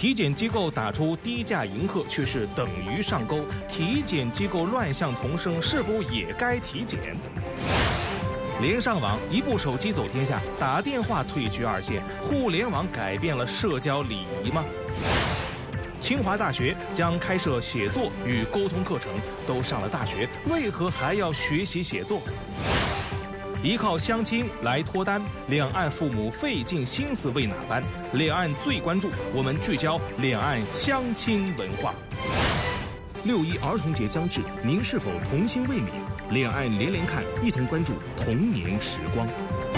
体检机构打出低价迎客，却是等于上钩。体检机构乱象丛生，是否也该体检？连上网，一部手机走天下，打电话退居二线。互联网改变了社交礼仪吗？清华大学将开设写作与沟通课程，都上了大学，为何还要学习写作？依靠相亲来脱单，两岸父母费尽心思为哪般？两岸最关注，我们聚焦两岸相亲文化。6·1儿童节将至，您是否童心未泯？两岸连连看，一同关注童年时光。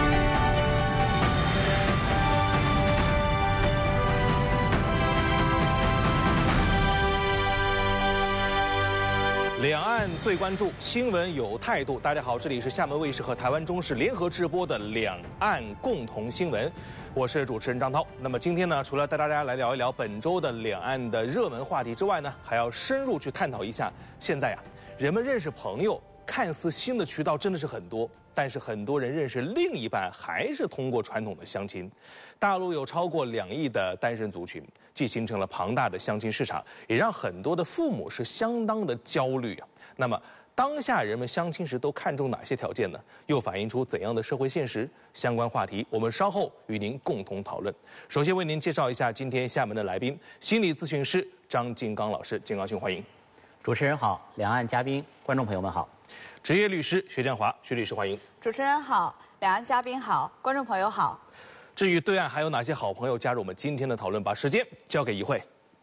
两岸最关注，新闻有态度。大家好，这里是厦门卫视和台湾中视联合直播的两岸共同新闻，我是主持人张涛。那么今天呢，除了带大家来聊一聊本周的两岸的热门话题之外呢，还要深入去探讨一下，现在人们认识朋友看似新的渠道真的是很多，但是很多人认识另一半还是通过传统的相亲。大陆有超过2亿的单身族群，既形成了庞大的相亲市场，也让很多的父母是相当的焦虑啊。那么当下人们相亲时都看重哪些条件呢？又反映出怎样的社会现实？相关话题我们稍后与您共同讨论。首先为您介绍一下今天厦门的来宾，心理咨询师张金刚老师。金刚兄，欢迎。 主持人好，两岸嘉宾、观众朋友们好。 职业律师薛占华，薛律师欢迎。 主持人好，两岸嘉宾好，观众朋友好。 至于对岸还有哪些好朋友加入我们今天的讨论，把时间交给一慧。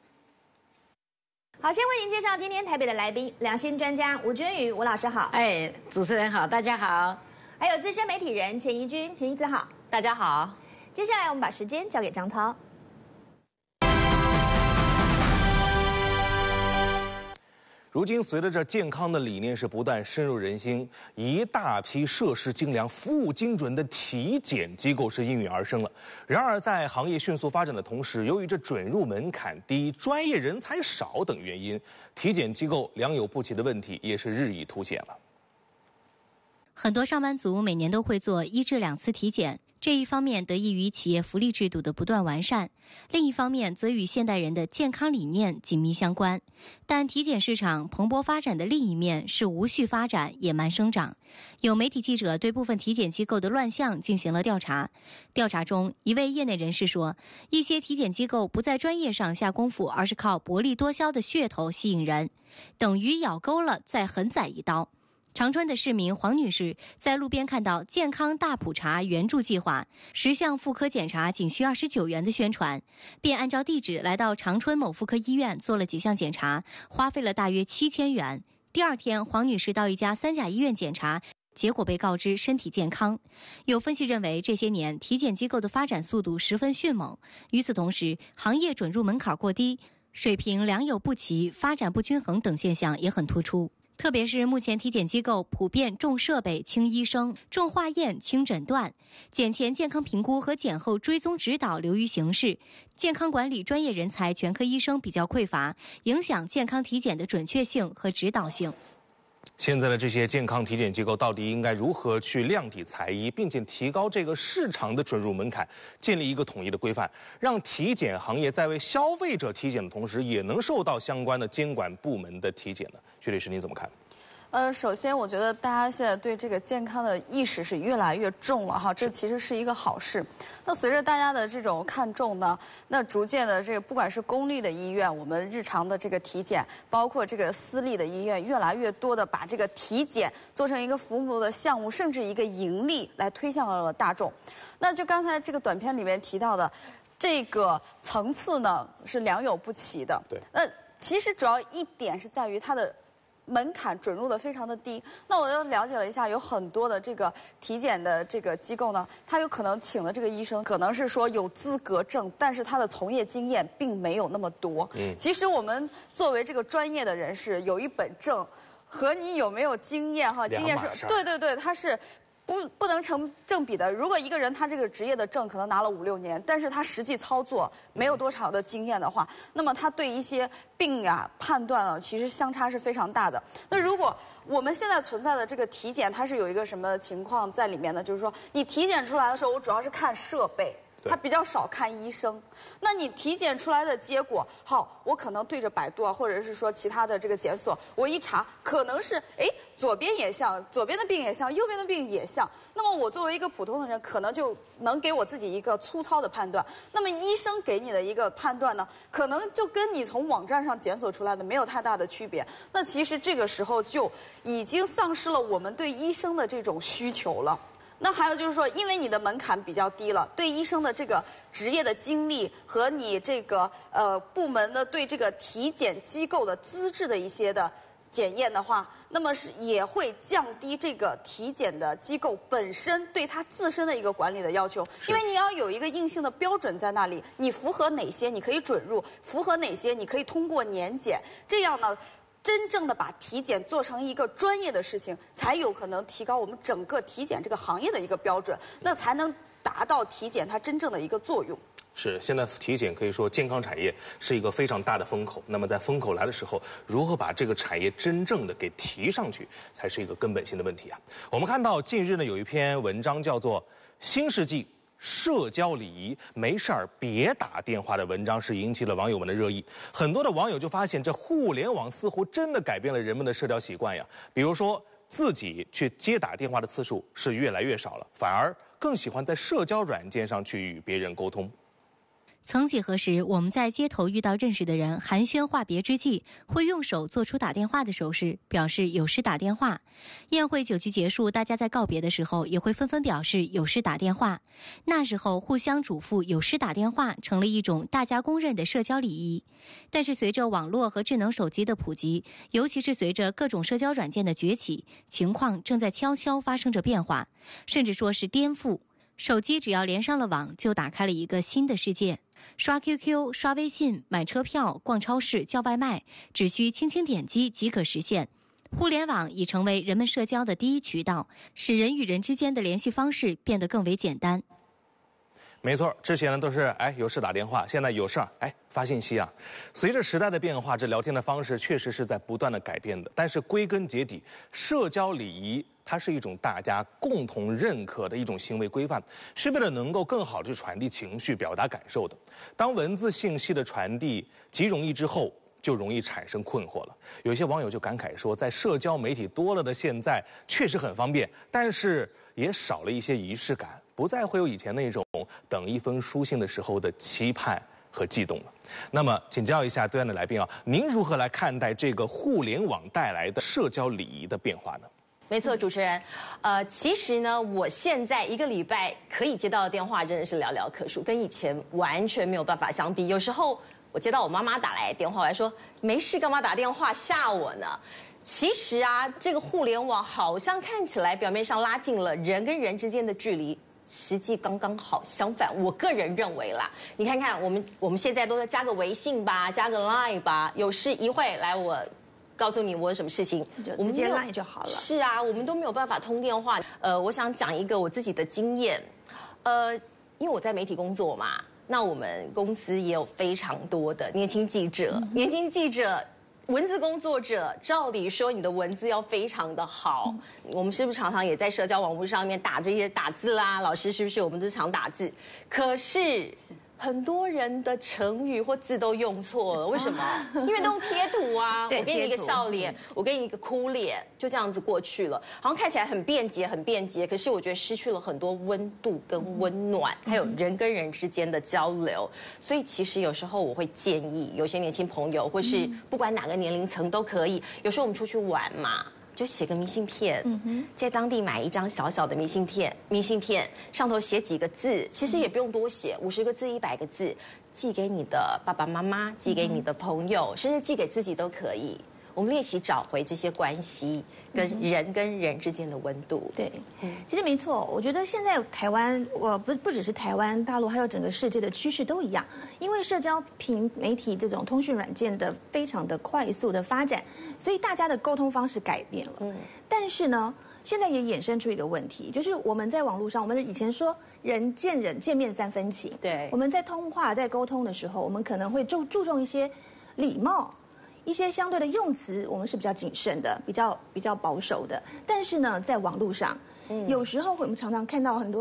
好，先为您介绍今天台北的来宾，两性专家吴娟宇吴老师好。 主持人好，大家好。 还有资深媒体人钱怡君，钱怡子好。 大家好。 接下来我们把时间交给张涛。 如今，随着这健康的理念是不断深入人心，一大批设施精良、服务精准的体检机构是应运而生了。然而，在行业迅速发展的同时，由于这准入门槛低、专业人才少等原因，体检机构良莠不齐的问题也是日益凸显了。 很多上班族每年都会做1至2次体检，这一方面得益于企业福利制度的不断完善，另一方面则与现代人的健康理念紧密相关。但体检市场蓬勃发展的另一面是无序发展、野蛮生长。有媒体记者对部分体检机构的乱象进行了调查。调查中，一位业内人士说，一些体检机构不在专业上下功夫，而是靠薄利多销的噱头吸引人，等于咬钩了再狠宰一刀。长春的市民黄女士在路边看到健康大普查援助计划10项妇科检查仅需29元的宣传，便按照地址来到长春某妇科医院做了几项检查，花费了大约7000元。第二天，黄女士到一家3甲医院检查，结果被告知身体健康。有分析认为，这些年体检机构的发展速度十分迅猛，与此同时，行业准入门槛过低、水平良莠不齐、发展不均衡等现象也很突出。特别是目前体检机构普遍重设备轻医生，重化验轻诊断，检前健康评估和检后追踪指导流于形式，健康管理专业人才全科医生比较匮乏，影响健康体检的准确性和指导性。 现在的这些健康体检机构到底应该如何去量体裁衣，并且提高这个市场的准入门槛，建立一个统一的规范，让体检行业在为消费者体检的同时，也能受到相关的监管部门的体检呢？薛律师，您怎么看？ 首先我觉得大家现在对这个健康的意识是越来越重了哈，这其实是一个好事。那随着大家的这种看重呢，那逐渐的这个不管是公立的医院，我们日常的这个体检，包括这个私立的医院，越来越多的把这个体检做成一个服务的项目，甚至一个盈利来推向了大众。那就刚才这个短片里面提到的，这个层次呢是良莠不齐的。 对。 那其实主要一点是在于它的门槛准入的非常的低。那我又了解了一下，有很多的这个体检的这个机构呢，他有可能请的这个医生可能是说有资格证，但是他的从业经验并没有那么多。其实我们作为这个专业的人士，有一本证和你有没有经验哈，经验是对，它是不能成正比的。如果一个人他这个职业的证可能拿了5、6年，但是他实际操作没有多少的经验的话，那么他对一些病啊判断啊，其实相差是非常大的。那如果我们现在存在的这个体检，它是有一个什么情况在里面呢？就是说，你体检出来的时候，我主要是看设备。 他比较少看医生。那你体检出来的结果，好，我可能对着百度啊，或者是说其他的这个检索，我一查，可能是左边也像，左边的病也像，右边的病也像。那么我作为一个普通的人，可能就能给我自己一个粗糙的判断。那么医生给你的一个判断呢，可能就跟你从网站上检索出来的没有太大的区别。那其实这个时候就已经丧失了我们对医生的这种需求了。那还有就是说，因为你的门槛比较低了，对医生的这个职业的经历和你这个部门的对这个体检机构的资质的一些的检验的话，那么也会降低这个体检的机构本身对它自身的一个管理的要求，因为你要有一个硬性的标准在那里，你符合哪些你可以准入，符合哪些你可以通过年检，这样呢，真正的把体检做成一个专业的事情，才有可能提高我们整个体检这个行业的一个标准，那才能达到体检它真正的一个作用。 是，现在体检可以说健康产业是一个非常大的风口。那么在风口来的时候，如何把这个产业真正的给提上去，才是一个根本性的问题啊。我们看到近日呢有一篇文章叫做《新世纪社交礼仪，没事儿别打电话》的文章是引起了网友们的热议。很多的网友就发现，这互联网似乎真的改变了人们的社交习惯呀。比如说，自己去接打电话的次数是越来越少了，反而更喜欢在社交软件上去与别人沟通。 曾几何时，我们在街头遇到认识的人，寒暄话别之际，会用手做出打电话的手势，表示有事打电话。宴会酒局结束，大家在告别的时候，也会纷纷表示有事打电话。那时候，互相嘱咐有事打电话，成了一种大家公认的社交礼仪。但是，随着网络和智能手机的普及，尤其是随着各种社交软件的崛起，情况正在悄悄发生着变化，甚至说是颠覆。手机只要连上了网，就打开了一个新的世界。刷 QQ、刷微信、买车票、逛超市、叫外卖，只需轻轻点击即可实现。互联网已成为人们社交的第一渠道，使人与人之间的联系方式变得更为简单。 没错，之前呢都是有事打电话，现在有事发信息啊。随着时代的变化，这聊天的方式确实是在不断的改变的。但是归根结底，社交礼仪它是一种大家共同认可的一种行为规范，是为了能够更好的去传递情绪、表达感受的。当文字信息的传递极容易之后，就容易产生困惑了。有些网友就感慨说，在社交媒体多了的现在，确实很方便，但是也少了一些仪式感，不再会有以前那种等一封书信的时候的期盼和悸动了。那么，请教一下对岸的来宾啊，您如何来看待这个互联网带来的社交礼仪的变化呢？ 没错，主持人，其实呢，我现在一个礼拜可以接到的电话真的是寥寥可数，跟以前完全没有办法相比。有时候我接到我妈妈打来的电话，我还说没事，干嘛打电话吓我呢？其实啊，这个互联网好像看起来表面上拉近了人跟人之间的距离，实际刚刚好相反。我个人认为啦，你看看我们现在都在加个微信吧，加个 Line 吧，有事一会来我告诉你我有什么事情， 就直接 Line 就好了。 是啊，我们都没有办法通电话。我想讲一个我自己的经验，因为我在媒体工作嘛，那我们公司也有非常多的年轻记者，文字工作者，照理说你的文字要非常的好。我们是不是常常也在社交网络上面打这些打字啦？老师是不是我们日常打字？可是很多人的成语或字都用错了，为什么？因为都用贴图啊。我给你一个笑脸，我给你一个哭脸，就这样子过去了，好像看起来很便捷，很便捷。可是我觉得失去了很多温度跟温暖，还有人跟人之间的交流。所以其实有时候我会建议有些年轻朋友，或是不管哪个年龄层都可以。有时候我们出去玩嘛，就写个明信片，在当地买一张小小的明信片上头写几个字，其实也不用多写，50个字、100个字，寄给你的爸爸妈妈，寄给你的朋友，甚至寄给自己都可以。我们练习找回这些关系跟人之间的温度。 对，其实没错。我觉得现在台湾，不只是台湾、大陆，还有整个世界的趋势都一样。因为社交媒体这种通讯软件的非常的快速的发展，所以大家的沟通方式改变了。但是呢，现在也衍生出一个问题，就是我们在网络上，我们以前说人见面3分情， 对， 我们在通话在沟通的时候，我们可能会注重一些礼貌。一些相对的用词，我们是比较谨慎的，比较保守的。但是呢，在网络上，有时候我们常常看到很多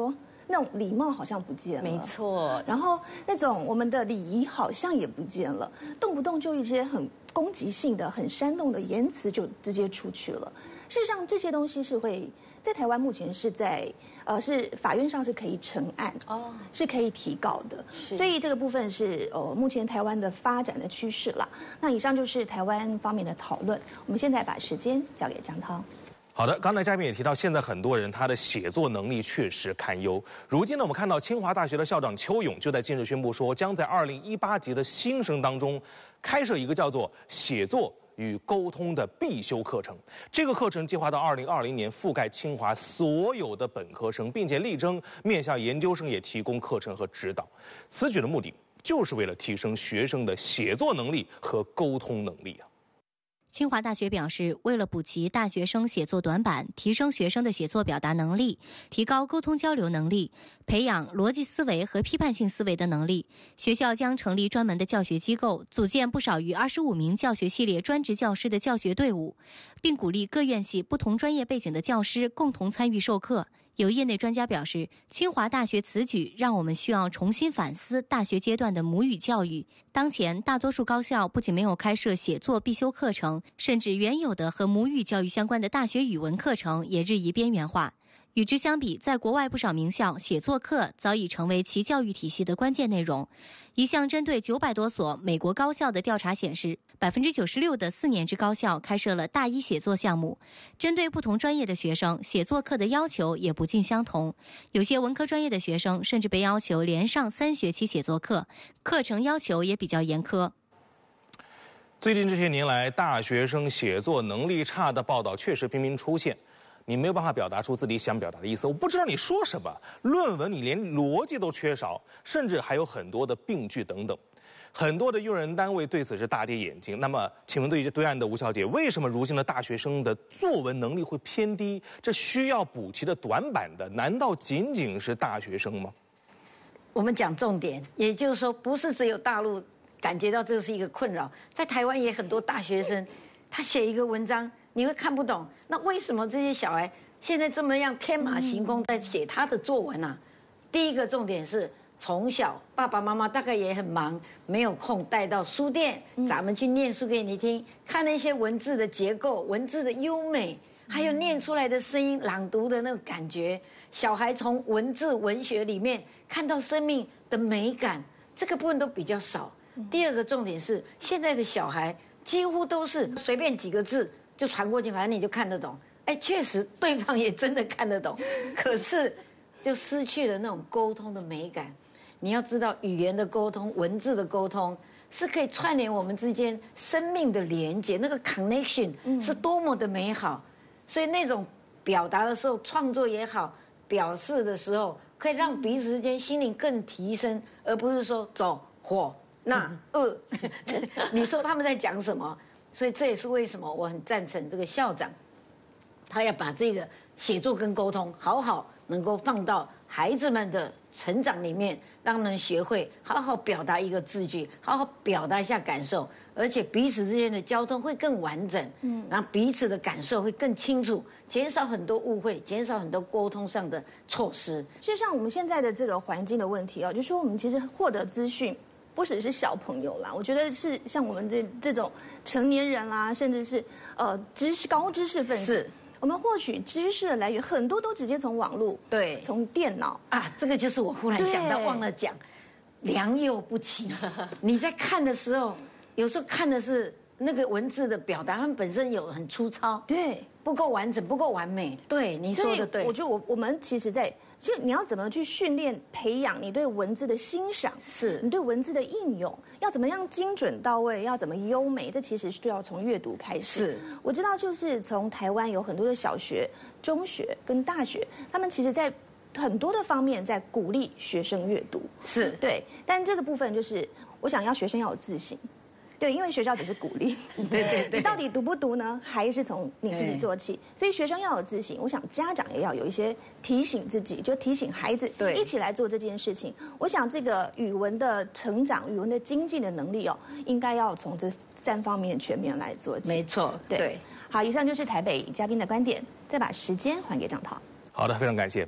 那种礼貌好像不见了， 没错。 然后那种我们的礼仪好像也不见了，动不动就一些很攻击性的、很煽动的言辞就直接出去了。事实上，这些东西是会在台湾目前是在是法院上是可以成案哦，是可以提告的。所以这个部分是目前台湾的发展的趋势啦。那以上就是台湾方面的讨论。我们现在把时间交给张涛。 好的，刚才嘉宾也提到，现在很多人他的写作能力确实堪忧。如今呢，我们看到清华大学的校长邱勇就在近日宣布说，将在2018级的新生当中开设一个叫做写作与沟通的必修课程。这个课程计划到2020年覆盖清华所有的本科生，并且力争面向研究生也提供课程和指导。此举的目的就是为了提升学生的写作能力和沟通能力啊。 清华大学表示，为了补齐大学生写作短板，提升学生的写作表达能力，提高沟通交流能力，培养逻辑思维和批判性思维的能力，学校将成立专门的教学机构，组建不少于25名教学系列专职教师的教学队伍，并鼓励各院系不同专业背景的教师共同参与授课。有业内专家表示，清华大学此举让我们需要重新反思大学阶段的母语教育。当前，大多数高校不仅没有开设写作必修课程，甚至原有的和母语教育相关的大学语文课程也日益边缘化。与之相比，在国外不少名校，写作课早已成为其教育体系的关键内容。一项针对900多所美国高校的调查显示，96%的4年制高校开设了大一写作项目。针对不同专业的学生，写作课的要求也不尽相同。有些文科专业的学生甚至被要求连上3学期写作课，课程要求也比较严苛。 最近这些年来，大学生写作能力差的报道确实频频出现。你没有办法表达出自己想表达的意思，我不知道你说什么。论文你连逻辑都缺少，甚至还有很多的病句等等。很多的用人单位对此是大跌眼镜。那么，请问对岸的吴小姐，为什么如今的大学生的作文能力会偏低？这需要补齐的短板的，难道仅仅是大学生吗？ 我们讲重点，也就是说，不是只有大陆感觉到这是一个困扰，在台湾也很多大学生，他写一个文章，你会看不懂。那为什么这些小孩现在这么样天马行空在写他的作文啊？第一个重点是，从小爸爸妈妈大概也很忙，没有空带到书店，咱们去念书给你听，看那些文字的结构、文字的优美，还有念出来的声音、朗读的那个感觉。小孩从文字文学里面看到生命的美感，这个部分都比较少。第二个重点是，现在的小孩几乎都是随便几个字就传过去，反正你就看得懂。哎，确实对方也真的看得懂，可是就失去了那种沟通的美感。你要知道，语言的沟通、文字的沟通是可以串联我们之间生命的连接，那个 connection 是多么的美好。所以那种表达的时候，创作也好，表示的时候，可以让彼此之间心灵更提升，而不是说走火那你说他们在讲什么？所以这也是为什么我很赞成这个校长，他要把这个写作跟沟通好好能够放到孩子们的成长里面，让他们学会好好表达一个字句，好好表达一下感受，而且彼此之间的交通会更完整，然后彼此的感受会更清楚，减少很多误会，减少很多沟通上的错失。 事实上，我们现在的这个环境的问题就是说我们其实获得资讯不只是小朋友啦，我觉得是像我们这种成年人啦，甚至是高知识分子，我们获取知识的来源很多都直接从网络， 对， 从电脑啊，这个就是我忽然想到忘了讲，良莠不齐。你在看的时候，有时候看的是那个文字的表达，它们本身有很粗糙， 对， 不够完整，不够完美。对，你说的对。 我觉得我们其实就你要怎么去训练、培养你对文字的欣赏， 是你对文字的应用，要怎么样精准到位，要怎么优美，这其实是要从阅读开始。 是， 我知道，就是从台湾有很多的小学、中学跟大学，他们其实在很多的方面在鼓励学生阅读， 是对，但这个部分就是我想要学生要有自信。对，因为学校只是鼓励， 对， 你到底读不读呢？还是从你自己做起。所以学生要有自信，我想家长也要有一些提醒自己，就提醒孩子， 对， 一起来做这件事情。我想这个语文的成长、语文的精进的能力应该要从这3方面全面来做起。 没错，对。 好，以上就是台北嘉宾的观点，再把时间还给张涛。 好的，非常感谢。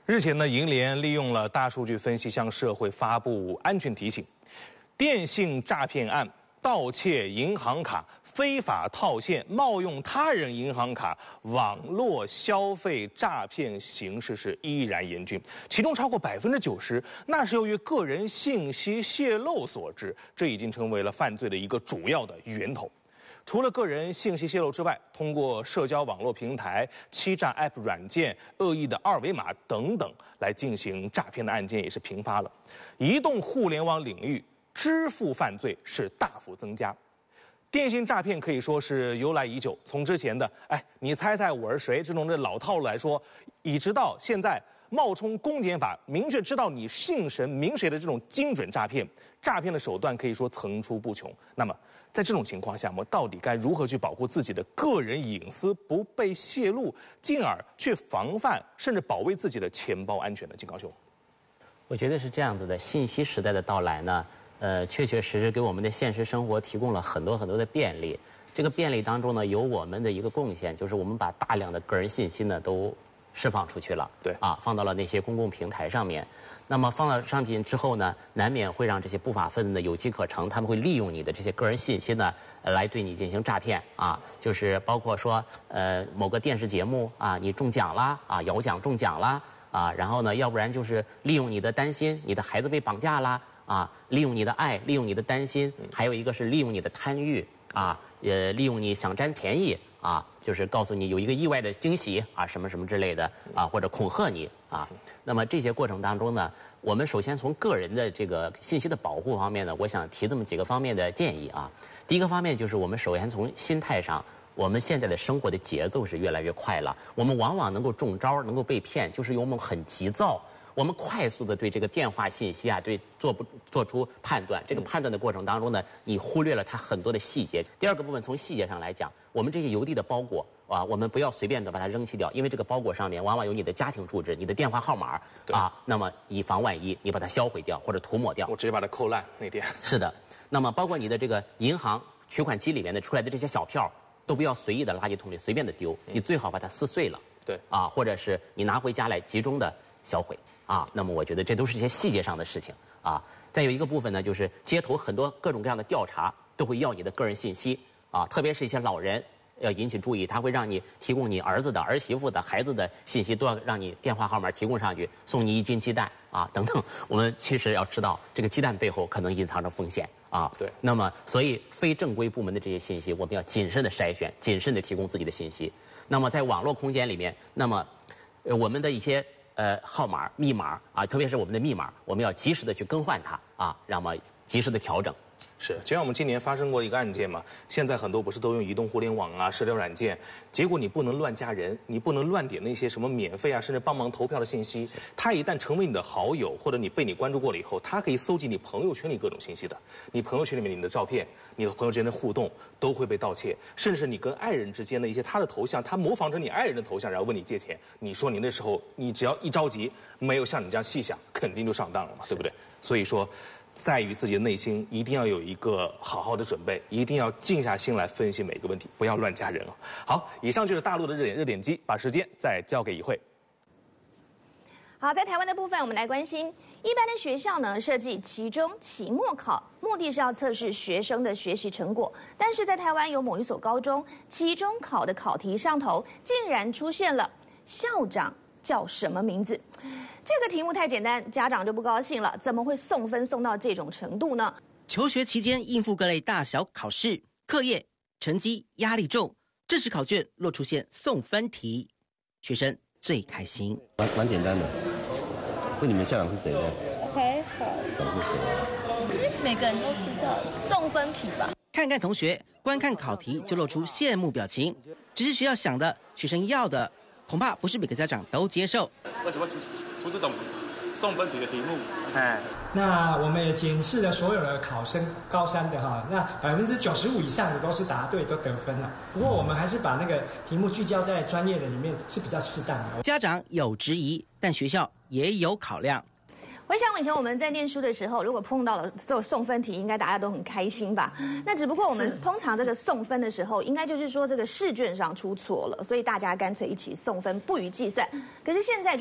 日前呢，银联利用了大数据分析向社会发布安全提醒：电信诈骗案、盗窃银行卡、非法套现、冒用他人银行卡、网络消费诈骗形势是依然严峻，其中超过90%那是由于个人信息泄露所致，这已经成为了犯罪的一个主要的源头。除了个人信息泄露之外，通过社交网络平台、欺诈 App 软件、恶意的二维码等等来进行诈骗的案件也是频发了。移动互联网领域，支付犯罪是大幅增加。电信诈骗可以说是由来已久，从之前的你猜猜我是谁这种的老套路来说，一直到现在冒充公检法，明确知道你姓谁名谁的这种精准诈骗，诈骗的手段可以说层出不穷。那么在这种情况下，我们到底该如何去保护自己的个人隐私不被泄露，进而去防范甚至保卫自己的钱包安全呢？金刚兄， 我觉得是这样子的，信息时代的到来呢，确确实实给我们的现实生活提供了很多很多的便利。这个便利当中呢，有我们的一个贡献，就是我们把大量的个人信息呢都释放出去了， 对放到了那些公共平台上面。那么放到上面之后呢，难免会让这些不法分子呢有机可乘，他们会利用你的这些个人信息呢，来对你进行诈骗就是包括说某个电视节目你中奖啦摇奖中奖啦然后呢，要不然就是利用你的担心，你的孩子被绑架啦利用你的爱，利用你的担心，还有一个是利用你的贪欲也利用你想占便宜就是告诉你有一个意外的惊喜什么什么之类的或者恐吓你那么这些过程当中呢，我们首先从个人的这个信息的保护方面呢，我想提这么几个方面的建议第一个方面就是我们首先从心态上，我们现在的生活的节奏是越来越快了，我们往往能够中招，能够被骗，就是因为我们很急躁。我们快速的对这个电话信息对做出判断，这个判断的过程当中呢，你忽略了它很多的细节。第二个部分，从细节上来讲，我们这些邮递的包裹我们不要随便的把它扔弃掉，因为这个包裹上面往往有你的家庭住址、你的电话号码那么以防万一，你把它销毁掉或者涂抹掉。 我直接把它扣烂那点。 是的，那么包括你的这个银行取款机里面的出来的这些小票，都不要随意的垃圾桶里随便的丢，你最好把它撕碎了， 对或者是你拿回家来集中的销毁。那么我觉得这都是一些细节上的事情再有一个部分呢，就是街头很多各种各样的调查都会要你的个人信息特别是一些老人要引起注意，他会让你提供你儿子的、儿媳妇的、孩子的信息，都要让你电话号码提供上去，送你1斤鸡蛋等等。我们其实要知道，这个鸡蛋背后可能隐藏着风险对。 那么，所以非正规部门的这些信息，我们要谨慎的筛选，谨慎的提供自己的信息。那么在网络空间里面，那么我们的一些号码、密码特别是我们的密码，我们要及时的去更换它让我们及时的调整。 是，就像我们今年发生过一个案件嘛，现在很多不是都用移动互联网社交软件，结果你不能乱加人，你不能乱点那些什么免费甚至帮忙投票的信息。他一旦成为你的好友，或者你被你关注过了以后，他可以搜集你朋友圈里各种信息的。你朋友圈里面你的照片，你和朋友之间的互动都会被盗窃，甚至你跟爱人之间的一些他的头像，他模仿成你爱人的头像，然后问你借钱。你说你那时候你只要一着急，没有像你这样细想，肯定就上当了嘛，对不对？所以说，在于自己的内心一定要有一个好好的准备，一定要静下心来分析每个问题，不要乱加人好，以上就是大陆的热点机，把时间再交给一慧。 好，在台湾的部分，我们来关心一般的学校呢，设计期中、期末考，目的是要测试学生的学习成果。但是在台湾有某一所高中，期中考的考题上头竟然出现了校长叫什么名字？这个题目太简单，家长就不高兴了。怎么会送分送到这种程度呢？ 求学期间应付各类大小考试，课业成绩压力重，这时考卷若出现送分题，学生最开心。 蛮简单的。问你们校长是谁呢？ 还好。 校长是谁啊？ 每个人都知道送分题吧。 看看同学观看考题就露出羡慕表情，只是学校想的，学生要的，恐怕不是每个家长都接受。 为什么出这种送分题的题目？ 那我们也检视了所有的考生，高三的那95%以上的都是答对，都得分了。不过我们还是把那个题目聚焦在专业的里面是比较适当的。 家长有质疑，但学校也有考量。 回想以前我们在念书的时候，如果碰到了这种送分题，应该大家都很开心吧？那只不过我们通常这个送分的时候，应该就是说这个试卷上出错了，所以大家干脆一起送分，不予计算。可是现在就是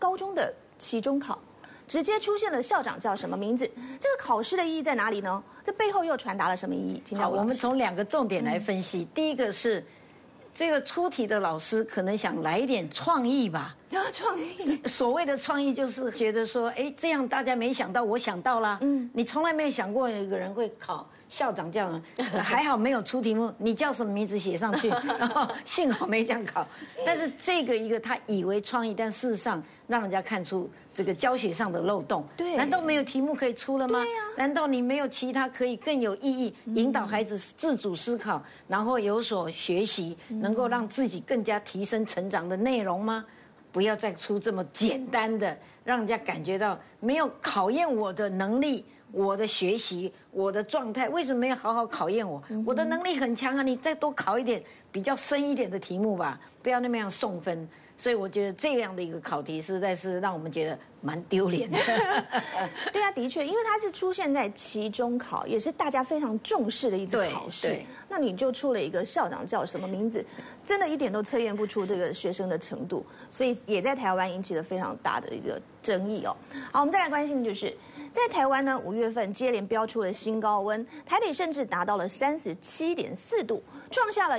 高中的期中考，直接出现了校长叫什么名字？这个考试的意义在哪里呢？这背后又传达了什么意义？ 好，我们从2个重点来分析。第一个是这个出题的老师可能想来一点创意吧。 创意， 所谓的创意就是觉得说，哎，这样大家没想到，我想到啦。你从来没有想过有一个人会考校长叫人，还好没有出题目，你叫什么名字写上去，然后幸好没这样考。但是这个一个他以为创意，但事实上让人家看出这个教学上的漏洞。 对， 难道没有题目可以出了吗？ 对呀。 难道你没有其他可以更有意义，引导孩子自主思考，然后有所学习，能够让自己更加提升成长的内容吗？不要再出这么简单的，让人家感觉到没有考验我的能力、我的学习、我的状态。为什么没有好好考验我？我的能力很强啊，你再多考一点比较深一点的题目吧，不要那么样送分。所以我觉得这样的一个考题实在是让我们觉得蛮丢脸的。 对啊，的确，因为它是出现在期中考，也是大家非常重视的一次考试。那你就出了一个校长叫什么名字，真的一点都测验不出这个学生的程度，所以也在台湾引起了非常大的一个争议哦。好，我们再来关心的就是，在台湾呢，5月份接连飙出了新高温，台北甚至达到了37.4度，创下了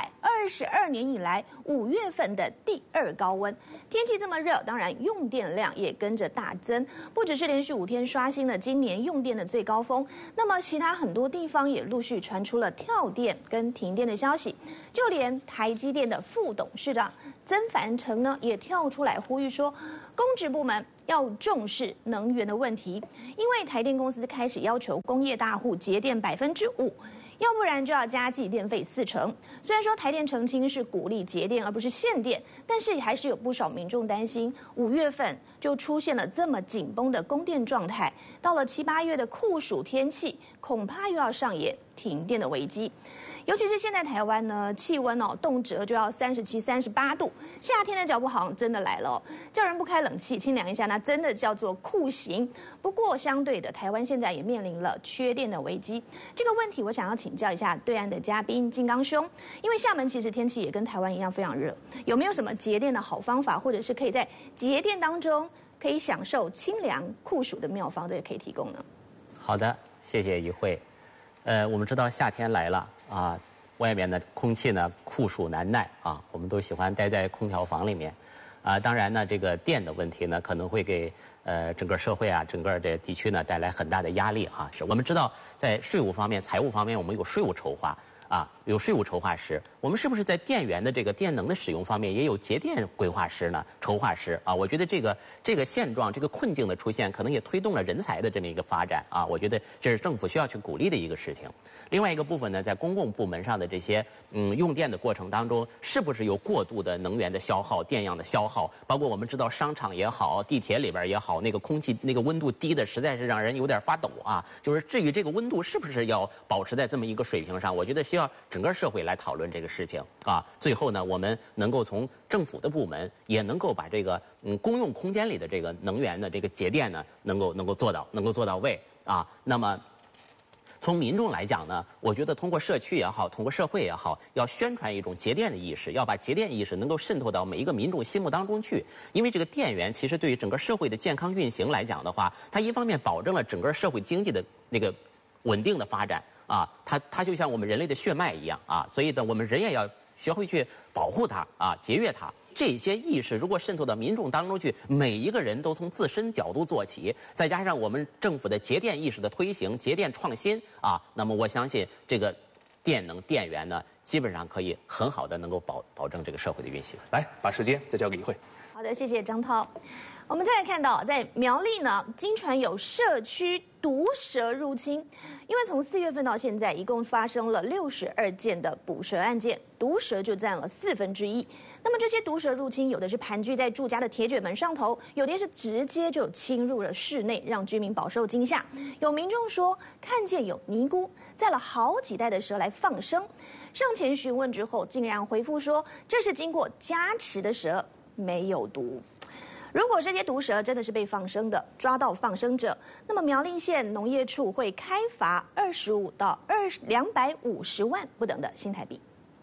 122年以来5月份的第2高温。天气这么热，当然用电量也跟着大增，不只是连续5天刷新了今年用电的最高峰，那么其他很多地方也陆续传出了跳电跟停电的消息，就连台积电的副董事长曾凡成呢也跳出来呼吁说，公职部门要重视能源的问题，因为台电公司开始要求工业大户节电5%。要不然就要加计电费40%。虽然说台电澄清是鼓励节电而不是限电，但是还是有不少民众担心，5月份就出现了这么紧绷的供电状态，到了7、8月的酷暑天气，恐怕又要上演停电的危机。尤其是现在台湾呢，气温动辄就要37、38度，夏天的脚步好像真的来了叫人不开冷气清凉一下，那真的叫做酷刑。不过相对的，台湾现在也面临了缺电的危机。这个问题我想要请教一下对岸的嘉宾金刚兄，因为厦门其实天气也跟台湾一样非常热，有没有什么节电的好方法，或者是可以在节电当中可以享受清凉酷暑的妙方，这也可以提供呢？ 好的，谢谢于慧。我们知道夏天来了啊，外面的空气呢酷暑难耐啊，我们都喜欢待在空调房里面啊。当然呢，这个电的问题呢，可能会给整个社会啊、整个这地区呢带来很大的压力啊。是我们知道，在税务方面、财务方面，我们有税务筹划啊，有税务筹划师。我们是不是在电源的这个电能的使用方面也有节电规划师呢、筹划师啊？我觉得这个现状、这个困境的出现，可能也推动了人才的这么一个发展啊。我觉得这是政府需要去鼓励的一个事情。另外一个部分呢，在公共部门上的这些用电的过程当中，是不是有过度的能源的消耗、电量的消耗？包括我们知道商场也好，地铁里边也好，那个空气那个温度低的实在是让人有点发抖啊。就是至于这个温度是不是要保持在这么一个水平上，我觉得需要整个社会来讨论这个事情啊。最后呢，我们能够从政府的部门也能够把这个公用空间里的这个能源的这个节电呢，能够做到位啊。那么从民众来讲呢，我觉得通过社区也好，通过社会也好，要宣传一种节电的意识，要把节电意识能够渗透到每一个民众心目当中去。因为这个电源其实对于整个社会的健康运行来讲的话，它一方面保证了整个社会经济的那个稳定的发展啊，它就像我们人类的血脉一样啊，所以呢，我们人也要学会去保护它啊，节约它。这些意识如果渗透到民众当中去，每一个人都从自身角度做起，再加上我们政府的节电意识的推行、节电创新啊，那么我相信这个电源呢，基本上可以很好的能够保证这个社会的运行。 来，把时间再交给一慧。 好的，谢谢张涛。我们再来看到，在苗栗呢，经传有社区毒蛇入侵，因为从4月份到现在，一共发生了62件的捕蛇案件，毒蛇就占了1/4。那么这些毒蛇入侵，有的是盘踞在住家的铁卷门上头，有的是直接就侵入了室内，让居民饱受惊吓。有民众说，看见有尼姑载了好几袋的蛇来放生，上前询问之后，竟然回复说这是经过加持的蛇，没有毒。如果这些毒蛇真的是被放生的，抓到放生者，那么苗栗县农业处会开罚25到250万不等的新台币。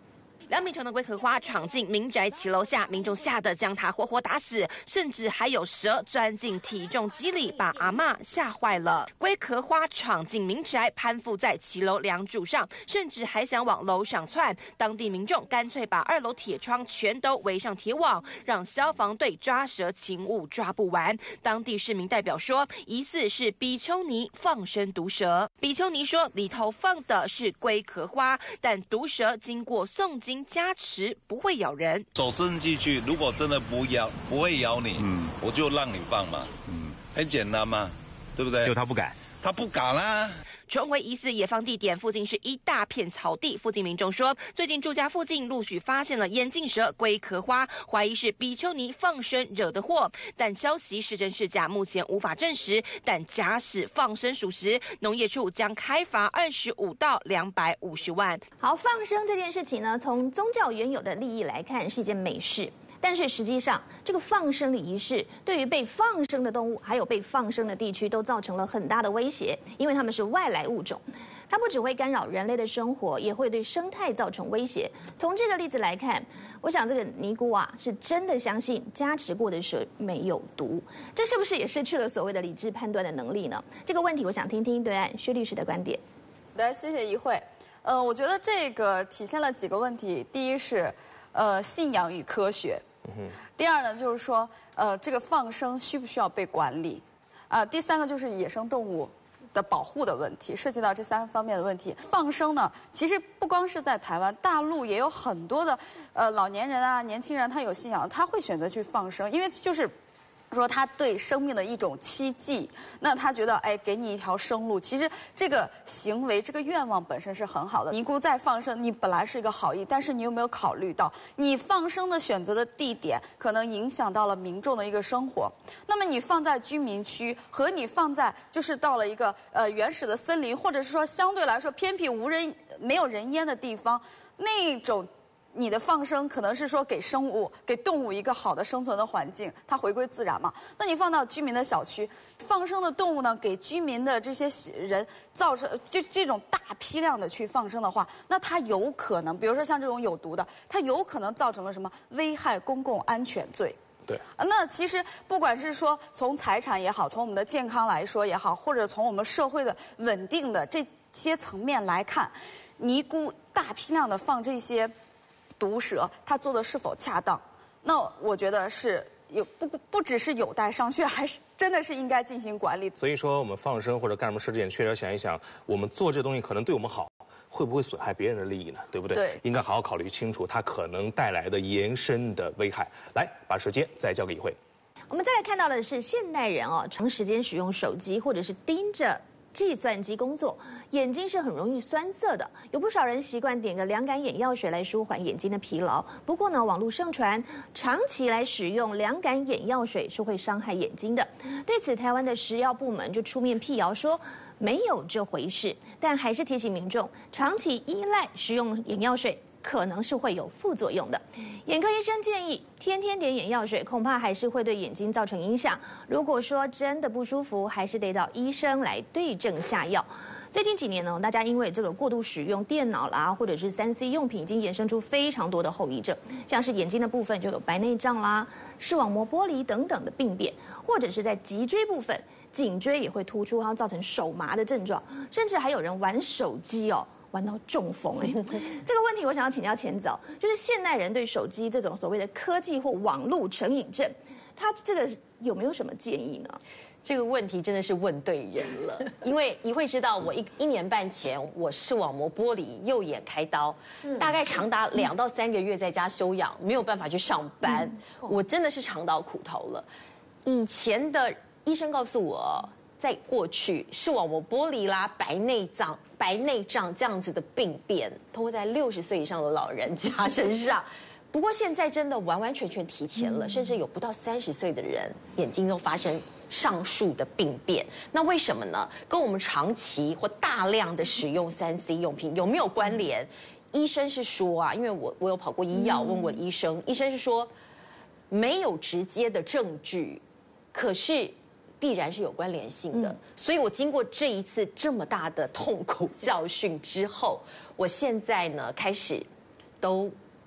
2米长的龟壳花闯进民宅骑楼下，民众吓得将它活活打死，甚至还有蛇钻进体重机里，把阿嬷吓坏了。龟壳花闯进民宅，攀附在骑楼梁柱上，甚至还想往楼上窜。当地民众干脆把2楼铁窗全都围上铁网，让消防队抓蛇勤务抓不完。当地市民代表说，疑似是比丘尼放生毒蛇。比丘尼说，里头放的是龟壳花，但毒蛇经过诵经加持不会咬人。 手伸进去，如果真的不会咬你，我就让你放嘛，很简单嘛，对不对？ 就他不敢， 他不敢啦。 重回疑似野放地点附近是一大片草地，附近民众说，最近住家附近陆续发现了眼镜蛇、龟壳花，怀疑是比丘尼放生惹的祸，但消息是真是假，目前无法证实。但假使放生属实，农业处将开罚25到250万。 好，放生这件事情呢，从宗教原有的利益来看，是一件美事。但是实际上，这个放生的仪式对于被放生的动物，还有被放生的地区，都造成了很大的威胁，因为它们是外来物种，它不只会干扰人类的生活，也会对生态造成威胁。从这个例子来看，我想这个尼姑啊，是真的相信加持过的蛇没有毒，这是不是也失去了所谓的理智判断的能力呢？这个问题，我想听听对岸薛律师的观点。 好的，谢谢一慧。我觉得这个体现了几个问题，第一是信仰与科学。第二呢，就是说，这个放生需不需要被管理？第三个就是野生动物的保护的问题，涉及到这3方面的问题。放生呢，其实不光是在台湾，大陆也有很多的老年人啊、年轻人，他有信仰，他会选择去放生，因为就是说他对生命的一种期冀，那他觉得哎，给你一条生路。其实这个行为、这个愿望本身是很好的。尼姑在放生，你本来是一个好意，但是你有没有考虑到，你放生的选择的地点可能影响到了民众的一个生活？那么你放在居民区和你放在就是到了一个原始的森林，或者是说相对来说偏僻无人、没有人烟的地方，那种。你的放生可能是说给生物、给动物一个好的生存的环境，它回归自然嘛。那你放到居民的小区，放生的动物呢，给居民的这些人造成就这种大批量的去放生的话，那它有可能，比如说像这种有毒的，它有可能造成了什么危害公共安全罪。 对， 那其实不管是说从财产也好，从我们的健康来说也好，或者从我们社会的稳定的这些层面来看，尼姑大批量的放这些毒蛇，它做的是否恰当？那我觉得是不只是有待商榷，还是真的是应该进行管理。 所以说，我们放生或者干什么事情，确实要想一想，我们做这东西可能对我们好，会不会损害别人的利益呢？对不对？ 对， 应该好好考虑清楚它可能带来的延伸的危害。来，把时间再交给一慧。 我们再来看到的是现代人哦，长时间使用手机或者是盯着计算机工作，眼睛是很容易酸涩的。有不少人习惯点个凉感眼药水来舒缓眼睛的疲劳。不过呢，网络盛传长期来使用凉感眼药水是会伤害眼睛的。对此，台湾的食药部门就出面辟谣说没有这回事，但还是提醒民众，长期依赖使用眼药水可能是会有副作用的。眼科医生建议，天天点眼药水恐怕还是会对眼睛造成影响。如果说真的不舒服，还是得到医生来对症下药。最近几年呢，大家因为这个过度使用电脑啦，或者是3C 用品，已经衍生出非常多的后遗症，像是眼睛的部分就有白内障啦、视网膜剥离等等的病变，或者是在脊椎部分，颈椎也会突出，然后造成手麻的症状，甚至还有人玩手机哦。玩到中风哎，这个问题我想要请教钱子哦，就是现代人对手机这种所谓的科技或网络成瘾症，他这个有没有什么建议呢？ 这个问题真的是问对人了，因为你会知道，我一年半前我视网膜剥离，右眼开刀，大概长达2到3个月在家休养，没有办法去上班，我真的是尝到苦头了。以前的医生告诉我，在过去视网膜剥离啦、白内障这样子的病变，都会在60岁以上的老人家身上。不过现在真的完完全全提前了，甚至有不到30岁的人眼睛都发生上述的病变。那为什么呢？跟我们长期或大量的使用3C 用品有没有关联？医生是说啊，因为我有跑过医药，问过医生，医生是说没有直接的证据，可是必然是有关联性的。所以我经过这一次这么大的痛苦教训之后，我现在呢开始都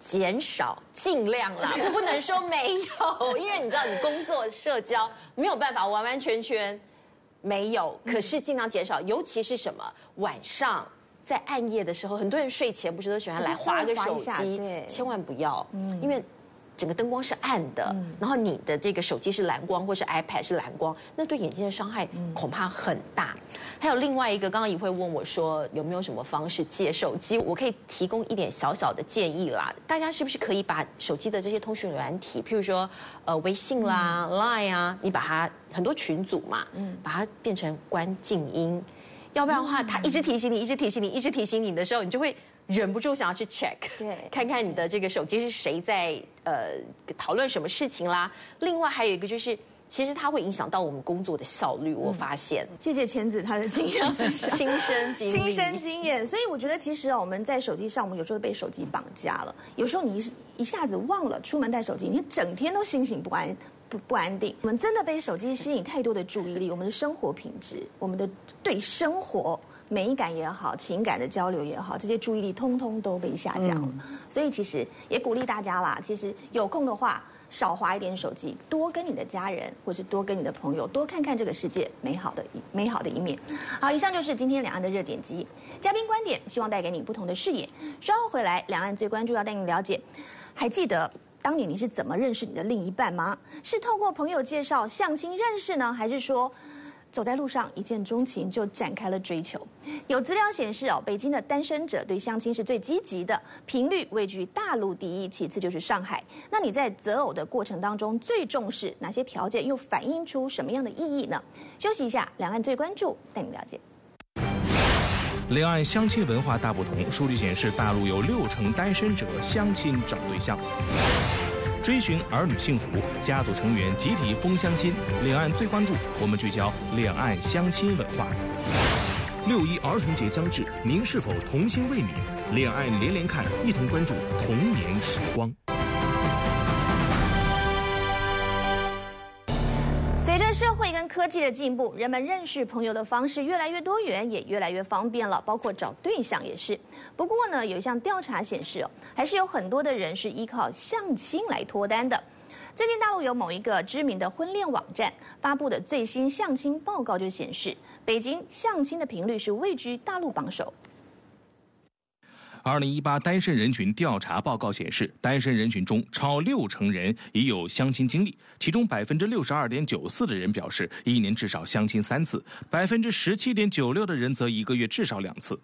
减少，尽量啦，我不能说没有，因为你知道你工作社交没有办法完完全全没有，可是尽量减少，尤其是什么晚上在暗夜的时候，很多人睡前不是都喜欢来滑个手机，千万不要，因为整个灯光是暗的，然后你的这个手机是蓝光或是 iPad 是蓝光，那对眼睛的伤害恐怕很大。还有另外一个，刚刚也会问我说有没有什么方式戒手机，我可以提供一点小小的建议啦。大家是不是可以把手机的这些通讯软体，譬如说微信啦、Line 啊，你把它很多群组嘛，把它变成关静音，要不然的话，它一直提醒你、一直提醒你、一直提醒你的时候，你就会忍不住想要去 check， 看看你的这个手机是谁在讨论什么事情啦。另外还有一个就是，其实它会影响到我们工作的效率。我发现， 谢谢千子她的经验分享， 亲身经验。所以我觉得其实我们在手机上，我们有时候被手机绑架了。有时候你一下子忘了出门带手机，你整天都心情不安定。我们真的被手机吸引太多的注意力，我们的生活品质，我们的对生活美感也好，情感的交流也好，这些注意力通通都被下降了。所以其实也鼓励大家啦，其实有空的话少滑一点手机，多跟你的家人或是多跟你的朋友多看看这个世界美好的一面。好，以上就是今天两岸的热点集，嘉宾观点希望带给你不同的视野。稍后回来，两岸最关注要带你了解，还记得当年你是怎么认识你的另一半吗？是透过朋友介绍相亲认识呢，还是说走在路上一见钟情就展开了追求？有资料显示北京的单身者对相亲是最积极的，频率位居大陆第一，其次就是上海。那你在择偶的过程当中最重视哪些条件，又反映出什么样的意义呢？休息一下，两岸最关注带你了解。 两岸相亲文化大不同，数据显示，大陆有60%单身者相亲找对象。追寻儿女幸福，家族成员集体疯相亲。两岸最关注，我们聚焦两岸相亲文化。6·1儿童节将至，您是否童心未泯？两岸连连看，一同关注童年时光。 随着社会跟科技的进步，人们认识朋友的方式越来越多元，也越来越方便了，包括找对象也是。不过呢，有一项调查显示还是有很多的人是依靠相亲来脱单的。最近大陆有某一个知名的婚恋网站发布的最新相亲报告就显示，北京相亲的频率是位居大陆榜首。 2018单身人群调查报告显示，单身人群中超60%人已有相亲经历，其中62.94%的人表示一年至少相亲3次，17.96%的人则1个月至少2次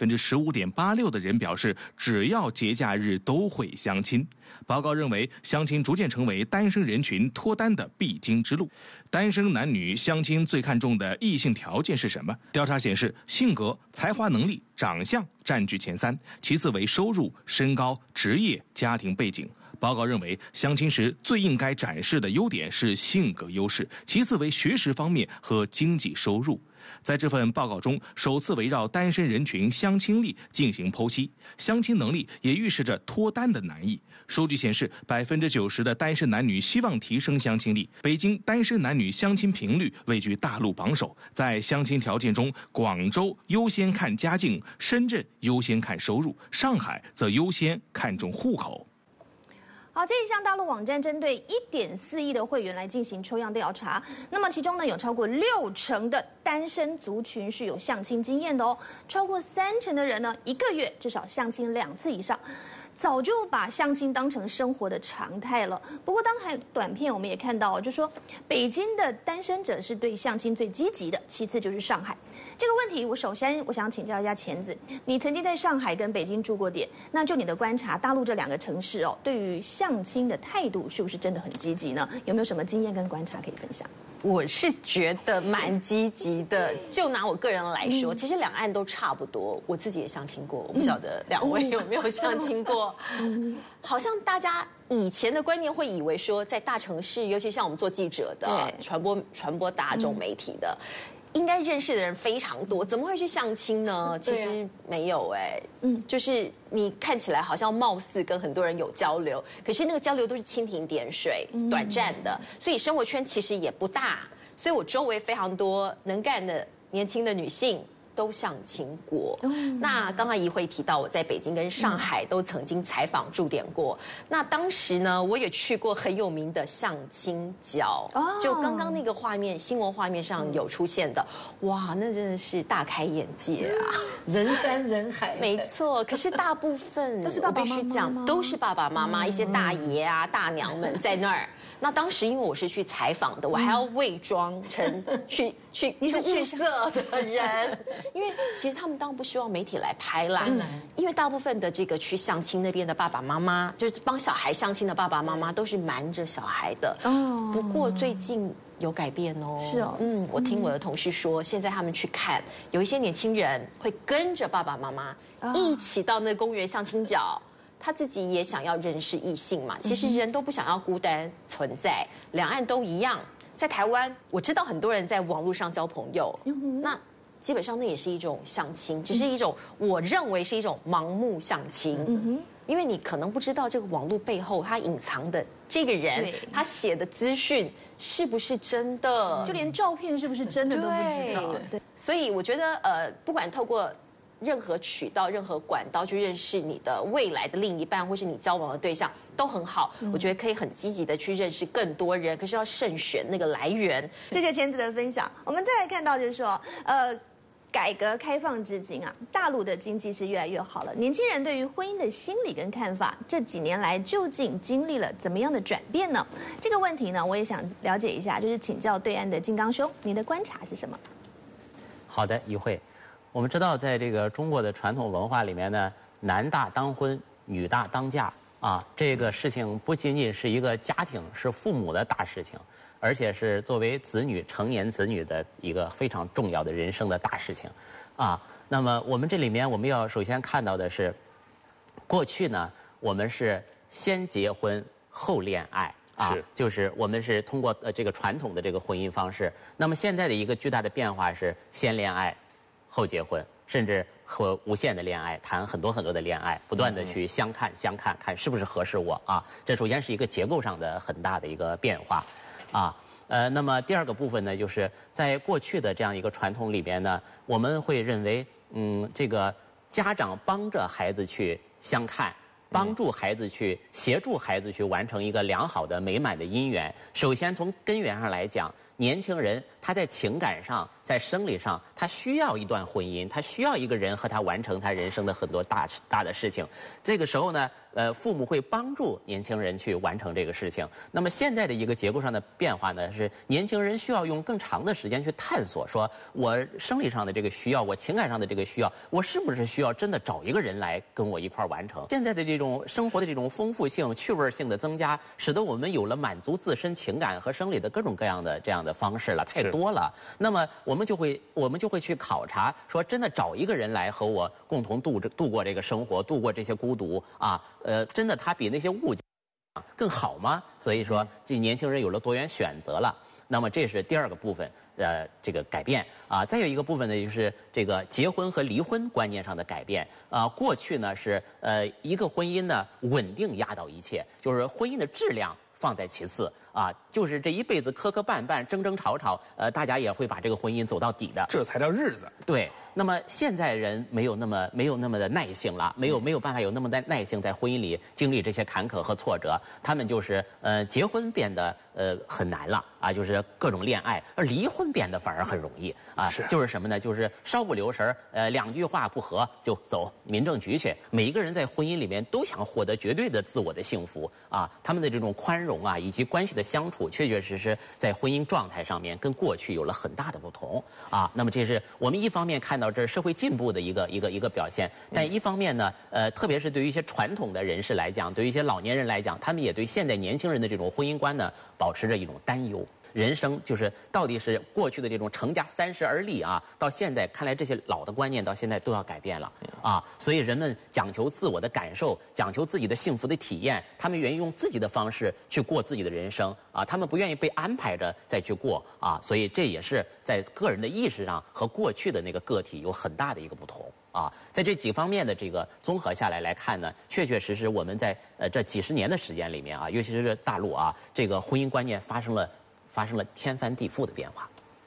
，15.86%的人表示只要节假日都会相亲。报告认为，相亲逐渐成为单身人群脱单的必经之路。单身男女相亲最看重的异性条件是什么？调查显示，性格、才华、能力、长相占据前3，其次为收入、身高、职业、家庭背景。报告认为，相亲时最应该展示的优点是性格优势，其次为学识方面和经济收入。在这份报告中，首次围绕单身人群相亲力进行剖析，相亲能力也预示着脱单的难易。数据显示，90%的单身男女希望提升相亲力。北京单身男女相亲频率位居大陆榜首。在相亲条件中，广州优先看家境，深圳优先看收入，上海则优先看重户口。 好，这一项大陆网站针对1.4亿的会员来进行抽样调查，那么其中呢有超过60%的单身族群是有相亲经验的哦，超过30%的人呢1个月至少相亲2次以上。早就把相亲当成生活的常态了。不过，刚才短片我们也看到，就说北京的单身者是对相亲最积极的，其次就是上海。这个问题，我首先想请教一下钱子，你曾经在上海跟北京住过点，那就你的观察，大陆这2个城市哦，对于相亲的态度是不是真的很积极呢？有没有什么经验跟观察可以分享？ 我是觉得蛮积极的，就拿我个人来说，其实两岸都差不多。我自己也相亲过，我不晓得2位有没有相亲过。好像大家以前的观念会以为说，在大城市，尤其像我们做记者的、传播大众媒体的，应该认识的人非常多，怎么会去相亲呢？其实没有就是你看起来好像貌似跟很多人有交流，可是那个交流都是蜻蜓点水、短暂的，所以生活圈其实也不大。所以我周围非常多能干的年轻的女性， 都相亲过。那刚刚怡慧提到，我在北京跟上海都曾经采访驻点过。那当时呢，我也去过很有名的相亲角，就刚刚那个画面，新闻画面上有出现的，哇，那真的是大开眼界啊， 人山人海。 没错，可是大部分都是爸爸妈妈吗？ 我必须讲，都是爸爸妈妈，一些大爷啊、大娘们在那儿。那当时因为我是去采访的，我还要伪装成去物色的人，因为其实他们当然不希望媒体来拍啦，因为大部分的这个去相亲那边的爸爸妈妈，就是帮小孩相亲的爸爸妈妈，都是瞒着小孩的。不过最近有改变哦。 是哦。 我听我的同事说，现在他们去看，有一些年轻人会跟着爸爸妈妈一起到那公园相亲角。他自己也想要认识异性嘛，其实人都不想要孤单存在，两岸都一样。在台湾，我知道很多人在网络上交朋友，那基本上那也是一种相亲，只是一种我认为是一种盲目相亲。因为你可能不知道这个网络背后他隐藏的这个人，他写的资讯是不是真的， 就连照片是不是真的都不知道。 对，所以我觉得不管透过任何渠道、任何管道去认识你的未来的另一半，或是你交往的对象，都很好。我觉得可以很积极的去认识更多人，可是要慎选那个来源。 谢谢千子的分享。我们再来看到就是说，改革开放至今啊，大陆的经济是越来越好了。年轻人对于婚姻的心理跟看法，这几年来究竟经历了怎么样的转变呢？这个问题呢，我也想了解一下，就是请教对岸的金刚兄，你的观察是什么？ 好的，怡慧。我们知道，在这个中国的传统文化里面呢，男大当婚，女大当嫁啊，这个事情不仅仅是一个家庭，是父母的大事情，而且是作为子女、成年子女的一个非常重要的人生的大事情，啊。那么我们这里面我们要首先看到的是，过去呢，我们是先结婚后恋爱。就是我们是通过这个传统的这个婚姻方式。那么现在的一个巨大的变化是先恋爱。后结婚，甚至和无限的恋爱，谈很多很多的恋爱，不断的去相看，看是不是合适我啊？这首先是一个结构上的很大的一个变化，啊，那么第二个部分呢，就是在过去的这样一个传统里边呢，我们会认为，这个家长帮着孩子去相看。帮助孩子去协助孩子去完成一个良好的美满的姻缘。首先从根源上来讲，年轻人他在情感上、在生理上，他需要一段婚姻，他需要一个人和他完成他人生的很多大的事情。这个时候呢，父母会帮助年轻人去完成这个事情。那么现在的一个结构上的变化呢，是年轻人需要用更长的时间去探索，说我生理上的这个需要，我情感上的这个需要，我是不是需要真的找一个人来跟我一块完成？现在的这种生活的这种丰富性、趣味性的增加，使得我们有了满足自身情感和生理的各种各样的这样的方式了，太多了。那么我们就会去考察，说真的找一个人来和我共同度过这个生活，度过这些孤独啊，真的他比那些物件更好吗？所以说，这年轻人有了多元选择了。那么这是第二个部分，这个改变啊。再有一个部分呢，就是这个结婚和离婚观念上的改变啊。过去呢是一个婚姻呢稳定压倒一切，就是婚姻的质量放在其次啊，就是这一辈子磕磕绊绊、争争吵吵，大家也会把这个婚姻走到底的， 这才叫日子。 对。那么现在人没有那么的耐性了，没有办法有那么的耐性在婚姻里经历这些坎坷和挫折，他们就是结婚变得很难了啊，就是各种恋爱，而离婚变得反而很容易啊。就是什么呢？就是稍不留神两句话不合就走民政局去。每一个人在婚姻里面都想获得绝对的自我的幸福啊，他们的这种宽容啊，以及关系的相处，确确实实在婚姻状态上面跟过去有了很大的不同啊。那么这是我们一方面看到这是社会进步的一个表现，但一方面呢，特别是对于一些传统的人士来讲，对于一些老年人来讲，他们也对现在年轻人的这种婚姻观呢，保持着一种担忧。人生就是到底是过去的这种成家30而立啊，到现在看来这些老的观念到现在都要改变了啊，所以人们讲求自我的感受，讲求自己的幸福的体验，他们愿意用自己的方式去过自己的人生啊，他们不愿意被安排着再去过啊，所以这也是在个人的意识上和过去的那个个体有很大的一个不同啊，在这几方面的这个综合下来看呢，确确实实我们在这几十年的时间里面啊，尤其是大陆啊，这个婚姻观念发生了天翻地覆的变化。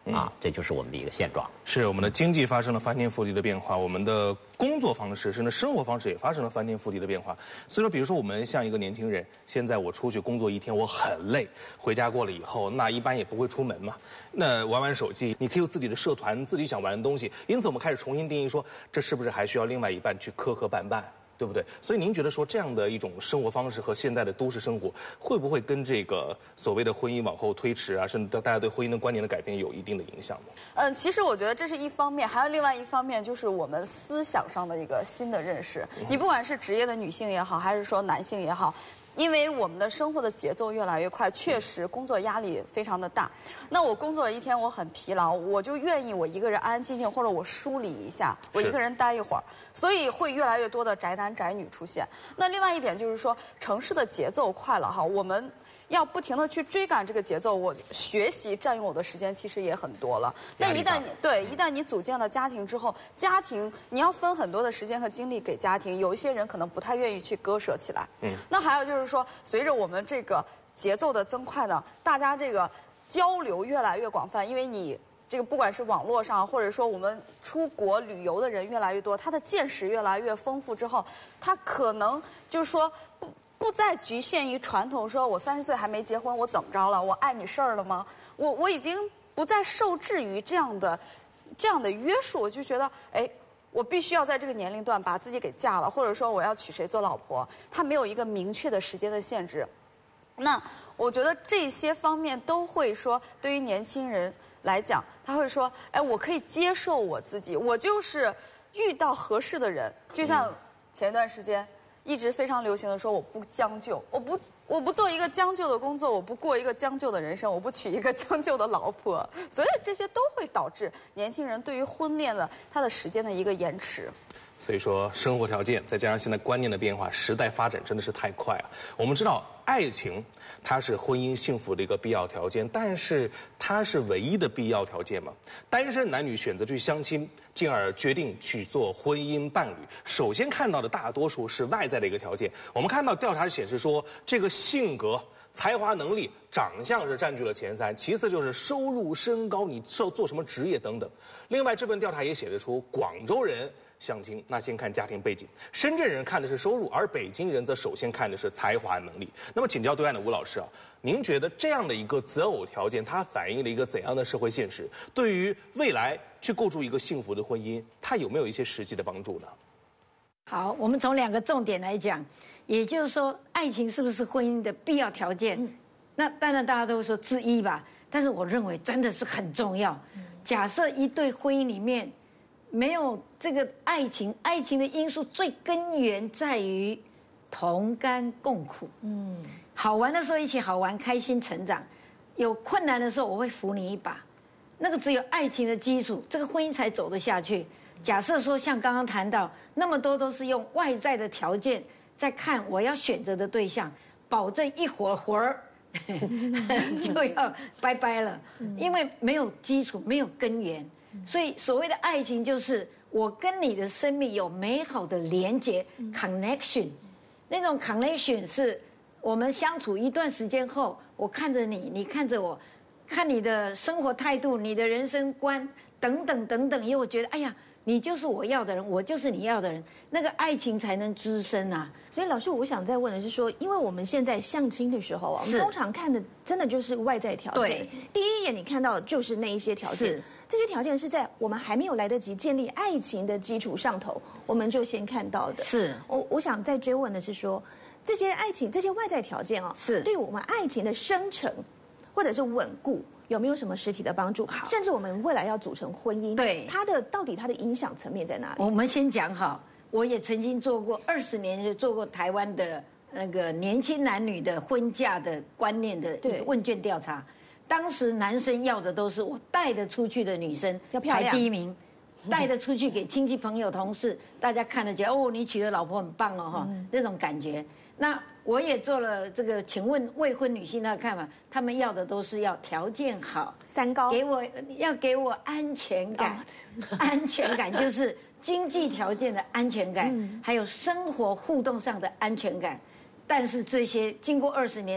啊，这就是我们的一个现状。 是我们的经济发生了翻天覆地的变化，我们的工作方式甚至生活方式也发生了翻天覆地的变化。所以说，比如说我们像一个年轻人，现在我出去工作一天，我很累，回家过了以后，那一般也不会出门嘛，那玩玩手机，你可以有自己的社团，自己想玩的东西。因此，我们开始重新定义说，这是不是还需要另外一半去磕磕绊绊？对不对？所以您觉得说这样的一种生活方式和现在的都市生活，会不会跟这个所谓的婚姻往后推迟啊，甚至大家对婚姻的观念的改变有一定的影响吗？ 其实我觉得这是一方面，还有另外一方面就是我们思想上的一个新的认识。你不管是职业的女性也好，还是说男性也好。因为我们的生活的节奏越来越快，确实工作压力非常的大。那我工作了一天，我很疲劳，我就愿意我一个人安安静静，或者我梳理一下，我一个人待一会儿。所以会越来越多的宅男宅女出现。那另外一点就是说，城市的节奏快了哈，我们要不停的去追赶这个节奏，我学习占用我的时间其实也很多了。那一旦你组建了家庭之后，家庭你要分很多的时间和精力给家庭，有一些人可能不太愿意去割舍起来。那还有就是说，随着我们这个节奏的增快呢，大家这个交流越来越广泛，因为你这个不管是网络上，或者说我们出国旅游的人越来越多，他的见识越来越丰富之后，他可能就是说不再局限于传统，说我30岁还没结婚，我怎么着了？我碍你事儿了吗？我已经不再受制于这样的约束，我就觉得，哎，我必须要在这个年龄段把自己给嫁了，或者说我要娶谁做老婆，他没有一个明确的时间的限制。那我觉得这些方面都会说，对于年轻人来讲，他会说，哎，我可以接受我自己，我就是遇到合适的人，就像前一段时间。一直非常流行的说，我不将就，我不做一个将就的工作，我不过一个将就的人生，我不娶一个将就的老婆，所以这些都会导致年轻人对于婚恋的他的时间的一个延迟。 所以说，生活条件再加上现在观念的变化，时代发展真的是太快了。我们知道，爱情它是婚姻幸福的一个必要条件，但是它是唯一的必要条件吗？单身男女选择去相亲，进而决定去做婚姻伴侣，首先看到的大多数是外在的一个条件。我们看到调查显示说，这个性格、才华、能力、长相是占据了前3，其次就是收入、身高、你做什么职业等等。另外，这份调查也写得出，广州人相亲那先看家庭背景，深圳人看的是收入，而北京人则首先看的是才华能力。那么请教对岸的吴老师啊，您觉得这样的一个择偶条件，它反映了一个怎样的社会现实？对于未来去构筑一个幸福的婚姻，它有没有一些实际的帮助呢？ 好，我们从2个重点来讲，也就是说，爱情是不是婚姻的必要条件？那当然大家都会说之一吧，但是我认为真的是很重要。假设一对婚姻里面没有这个爱情，爱情的因素最根源在于同甘共苦。好玩的时候一起好玩，开心成长；有困难的时候我会扶你一把。那个只有爱情的基础，这个婚姻才走得下去。假设说像刚刚谈到那么多都是用外在的条件在看我要选择的对象，保证一会儿就要拜拜了，因为没有基础，没有根源。所以所谓的爱情就是我跟你的生命有美好的连结 connection， 那种 connection 是我们相处一段时间后，我看着你，你看着我，看你的生活态度，你的人生观等等等等，因为我觉得哎呀，你就是我要的人，我就是你要的人，那个爱情才能滋生啊。 所以老师，我想再问的是说，因为我们现在相亲的时候啊，我们通常看的真的就是外在条件，第一眼你看到的就是那一些条件，这些条件是在我们还没有来得及建立爱情的基础上头，我们就先看到的。 是， 我想再追问的是说，这些爱情这些外在条件啊，是对我们爱情的生成或者是稳固有没有什么实体的帮助？甚至我们未来要组成婚姻，对到底它的影响层面在哪里？ 我们先讲好，我也曾经做过20年，就做过台湾的那个年轻男女的婚嫁的观念的一个问卷调查。当时男生要的都是我带得出去的女生排第一名，带得出去给亲戚朋友同事，大家看得见哦，你娶的老婆很棒哦哈，那种感觉。那我也做了这个，请问未婚女性的看法，他们要的都是要条件好 ，3高， 给我安全感，安全感就是经济条件的安全感，还有生活互动上的安全感。但是这些经过20年的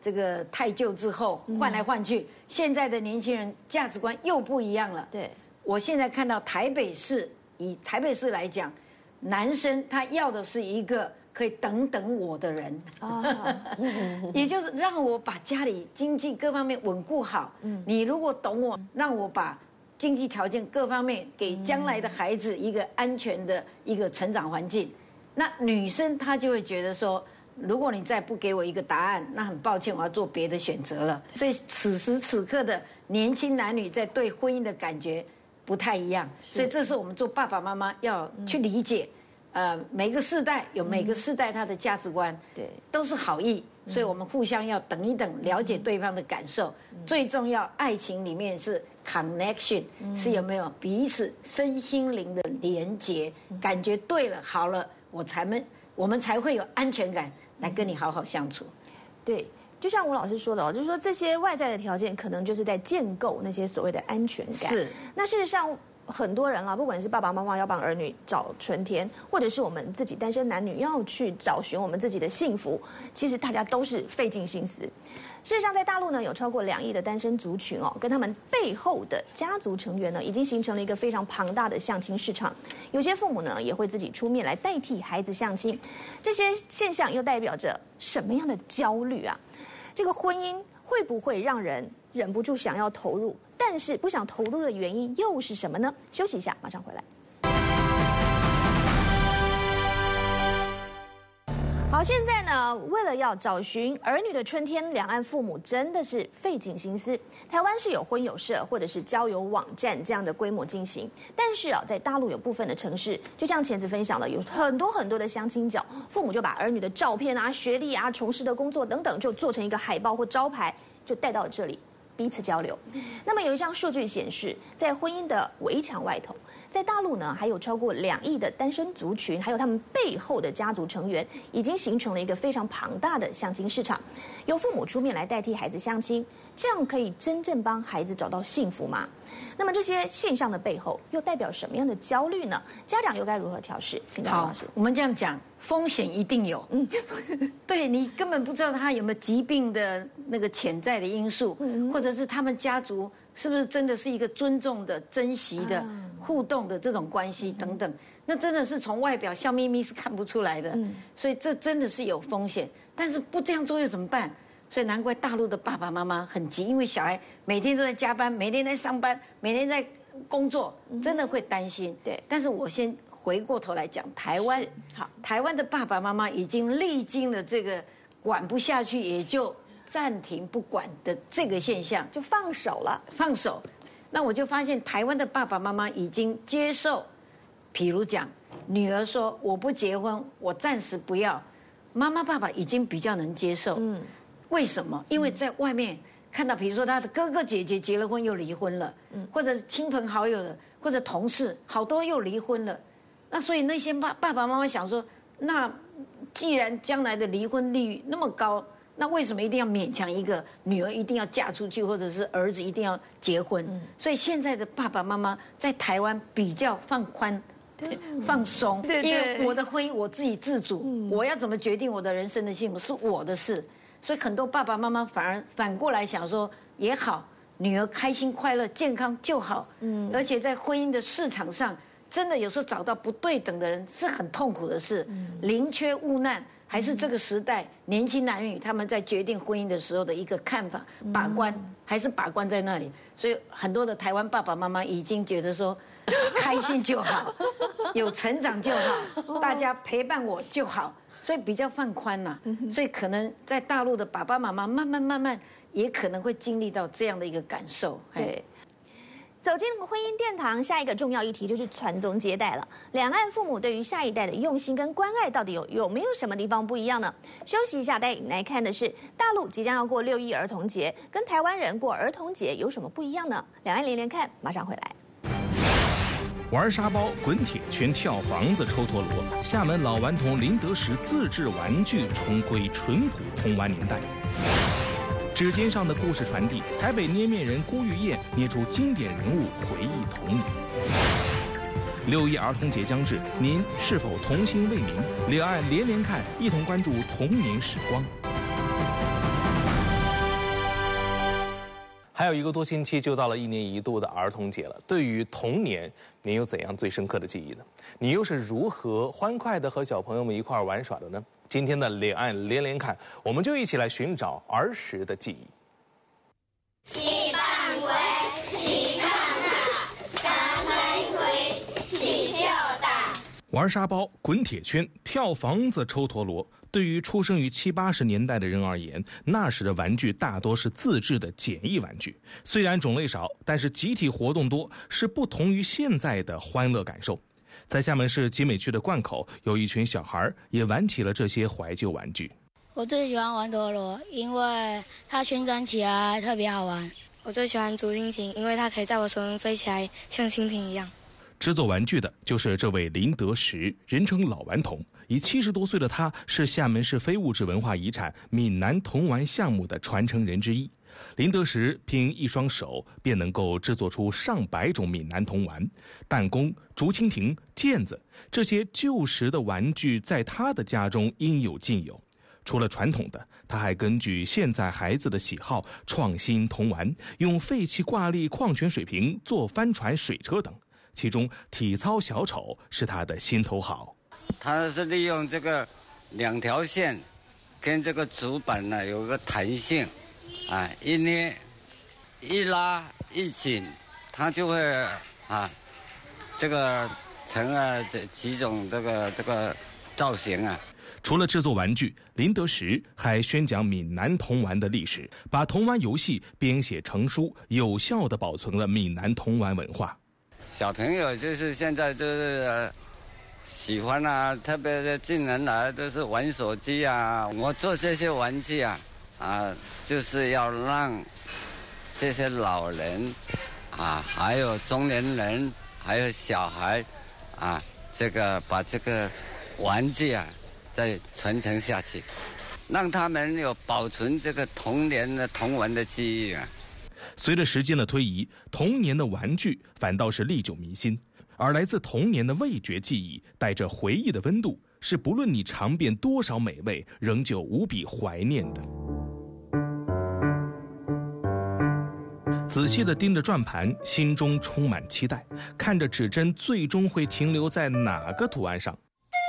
这个太旧之后换来换去，现在的年轻人价值观又不一样了。 对， 我现在看到台北市，以台北市来讲，男生他要的是一个可以等等我的人，也就是让我把家里经济各方面稳固好。你如果懂我，让我把经济条件各方面给将来的孩子一个安全的一个成长环境，那女生她就会觉得说，如果你再不给我一个答案，那很抱歉，我要做别的选择了。所以此时此刻的年轻男女在对婚姻的感觉不太一样，所以这是我们做爸爸妈妈要去理解。每个世代有每个世代他的价值观， 对， 都是好意，所以我们互相要等一等，了解对方的感受。最重要，爱情里面是 connection，是有没有彼此身心灵的连结，感觉对了，好了，我们才会有安全感来跟你好好相处。 对，就像吴老师说的哦，就是说这些外在的条件可能就是在建构那些所谓的安全感。 是， 那事实上很多人啦，不管是爸爸妈妈要帮儿女找春天，或者是我们自己单身男女要去找寻我们自己的幸福，其实大家都是费尽心思。事实上，在大陆呢，有超过2亿的单身族群哦，跟他们背后的家族成员呢，已经形成了一个非常庞大的相亲市场。有些父母呢，也会自己出面来代替孩子相亲。这些现象又代表着什么样的焦虑啊？这个婚姻会不会让人忍不住想要投入，但是不想投入的原因又是什么呢？休息一下，马上回来。好，现在呢，为了要找寻儿女的春天，两岸父母真的是费尽心思。台湾是有婚友社或者是交友网站这样的规模进行，但是啊，在大陆有部分的城市，就像前子分享了，有很多的相亲角，父母就把儿女的照片啊、学历啊、从事的工作等等，就做成一个海报或招牌，就带到这里彼此交流。那么有一项数据显示，在婚姻的围墙外头，在大陆呢，还有超过2亿的单身族群，还有他们背后的家族成员，已经形成了一个非常庞大的相亲市场。由父母出面来代替孩子相亲，这样可以真正帮孩子找到幸福吗？那么这些现象的背后，又代表什么样的焦虑呢？家长又该如何调试？请教老师。 我们这样讲，风险一定有。对，你根本不知道他有没有疾病的那个潜在的因素，或者是他们家族是不是真的是一个尊重的、珍惜的、互动的这种关系等等，那真的是从外表笑眯眯是看不出来的。所以这真的是有风险，但是不这样做又怎么办？所以难怪大陆的爸爸妈妈很急，因为小孩每天都在加班，每天在上班，每天在工作，真的会担心。 对， 但是我先回过头来讲，台湾好，台湾的爸爸妈妈已经历经了这个管不下去，也就暂停不管的这个现象， 就放手了。 放手，那我就发现台湾的爸爸妈妈已经接受，比如讲，女儿说我不结婚，我暂时不要，妈妈爸爸已经比较能接受。为什么？因为在外面看到，比如说他的哥哥姐姐结了婚又离婚了，或者亲朋好友的，或者同事好多又离婚了，那所以那些爸爸妈妈想说，那既然将来的离婚率那么高，那为什么一定要勉强一个女儿一定要嫁出去，或者是儿子一定要结婚？所以现在的爸爸妈妈在台湾比较放宽。放松，因为我的婚姻我自己自主，我要怎么决定我的人生的幸福是我的事，所以很多爸爸妈妈反过来想说也好，女儿开心快乐健康就好。而且在婚姻的市场上，真的有时候找到不对等的人是很痛苦的事，宁缺毋滥还是这个时代年轻男女他们在决定婚姻的时候的一个看法，把关还是把关在那里。所以很多的台湾爸爸妈妈已经觉得说，开心就好，有成长就好，大家陪伴我就好，所以比较放宽啦。所以可能在大陆的爸爸妈妈慢慢也可能会经历到这样的一个感受。 对。走进婚姻殿堂，下一个重要议题就是传宗接代了。两岸父母对于下一代的用心跟关爱，到底有没有什么地方不一样呢？休息一下，带你来看的是大陆即将要过6一儿童节，跟台湾人过儿童节有什么不一样呢？两岸连连看，马上回来。 玩沙包、滚铁圈、跳房子、抽陀螺，厦门老顽童林德时自制玩具重归淳朴童玩年代。指尖上的故事传递，台北捏面人郭玉燕捏出经典人物，回忆童年。6一儿童节将至，您是否童心未泯？两岸连连看，一同关注童年时光。 还有一个多星期就到了1年1度的儿童节了。对于童年，您有怎样最深刻的记忆呢？你又是如何欢快地和小朋友们一块玩耍的呢？今天的两岸连连看，我们就一起来寻找儿时的记忆。 一扮鬼，一看看，三分鬼，起跳大。 玩沙包、滚铁圈、跳房子、抽陀螺，对于出生于70、80年代的人而言，那时的玩具大多是自制的简易玩具。虽然种类少，但是集体活动多，是不同于现在的欢乐感受。在厦门市集美区的贯口，有一群小孩也玩起了这些怀旧玩具。 我最喜欢玩陀螺，因为它旋转起来特别好玩。我最喜欢竹蜻蜓，因为它可以在我手中飞起来，像蜻蜓一样。 制作玩具的就是这位林德石，人称老顽童。已70多岁的他，是厦门市非物质文化遗产闽南童玩项目的传承人之一。林德石凭一双手便能够制作出上百种闽南童玩，弹弓、竹蜻蜓、毽子，这些旧时的玩具在他的家中应有尽有。除了传统的，他还根据现在孩子的喜好创新童玩，用废弃挂历、矿泉水瓶做帆船、水车等。其中体操小丑是他的心头好。 他是利用这个2条线跟这个竹板呢有个弹性，一捏、一拉、一紧，它就会这个成了这几种这个造型啊。 除了制作玩具，林德石还宣讲闽南童玩的历史，把童玩游戏编写成书，有效地保存了闽南童玩文化。 小朋友就是现在就是喜欢啊，特别是近年来都是玩手机啊。我做这些玩具就是要让这些老人还有中年人，还有小孩把这个玩具再传承下去，让他们有保存这个童年的童玩的记忆啊。 随着时间的推移，童年的玩具反倒是历久弥新，而来自童年的味觉记忆带着回忆的温度，是不论你尝遍多少美味，仍旧无比怀念的。仔细地盯着转盘，心中充满期待，看着指针最终会停留在哪个图案上。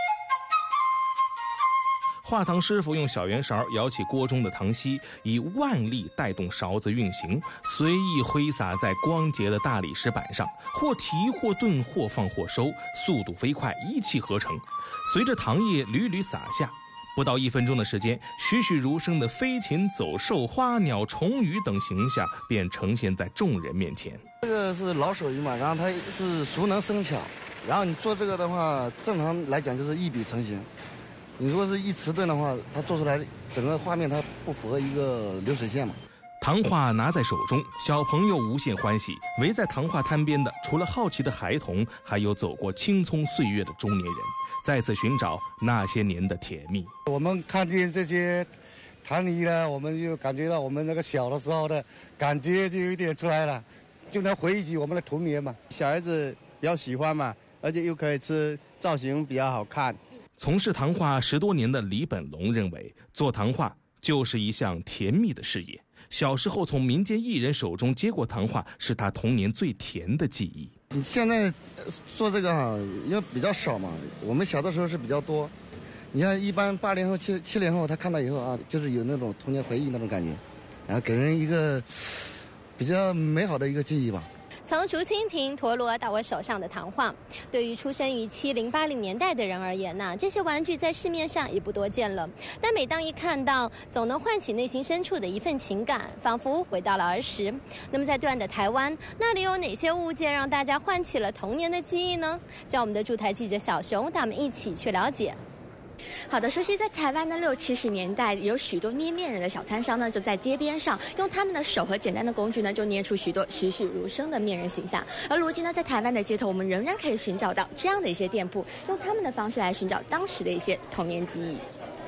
画糖师傅用小圆勺舀起锅中的糖稀，以腕力带动勺子运行，随意挥洒在光洁的大理石板上，或提或顿，或放或收，速度飞快，一气呵成。随着糖液缕缕洒下，不到1分钟的时间，栩栩如生的飞禽走兽、花鸟虫鱼等形象便呈现在众人面前。 这个是老手艺嘛，然后它是熟能生巧，然后你做这个的话，正常来讲就是一笔成型。你如果是一迟钝的话，它做出来整个画面它不符合一个流水线嘛。 糖画拿在手中，小朋友无限欢喜。围在糖画摊边的，除了好奇的孩童，还有走过青葱岁月的中年人，再次寻找那些年的甜蜜。 我们看见这些糖泥呢，我们就感觉到我们那个小的时候的感觉就有一点出来了，就能回忆起我们的童年嘛。 小孩子比较喜欢嘛，而且又可以吃，造型比较好看。 从事糖画10多年的李本龙认为，做糖画就是一项甜蜜的事业。小时候从民间艺人手中接过糖画，是他童年最甜的记忆。 你现在做这个因为比较少嘛，我们小的时候是比较多。你看，一般80后、70后，他看到以后就是有那种童年回忆那种感觉，然后给人一个比较美好的一个记忆吧。 从竹蜻蜓、陀螺到我手上的糖画，对于出生于70、80年代的人而言呢，这些玩具在市面上也不多见了。但每当一看到，总能唤起内心深处的一份情感，仿佛回到了儿时。那么在对岸的台湾，那里有哪些物件让大家唤起了童年的记忆呢？叫我们的驻台记者小熊带我们一起去了解。 好的，说是在台湾的60、70年代，有许多捏面人的小摊商呢，就在街边上用他们的手和简单的工具呢，就捏出许多栩栩如生的面人形象。而如今呢，在台湾的街头，我们仍然可以寻找到这样的一些店铺，用他们的方式来寻找当时的一些童年记忆。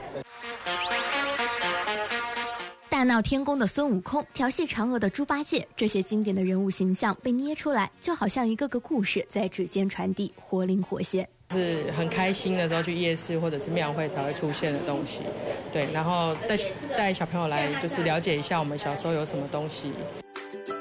大闹天宫的孙悟空，调戏嫦娥的猪八戒，这些经典的人物形象被捏出来，就好像一个个故事在指尖传递，活灵活现。 是很开心的时候去夜市或者是庙会才会出现的东西，对，然后带小朋友来就是了解一下我们小时候有什么东西。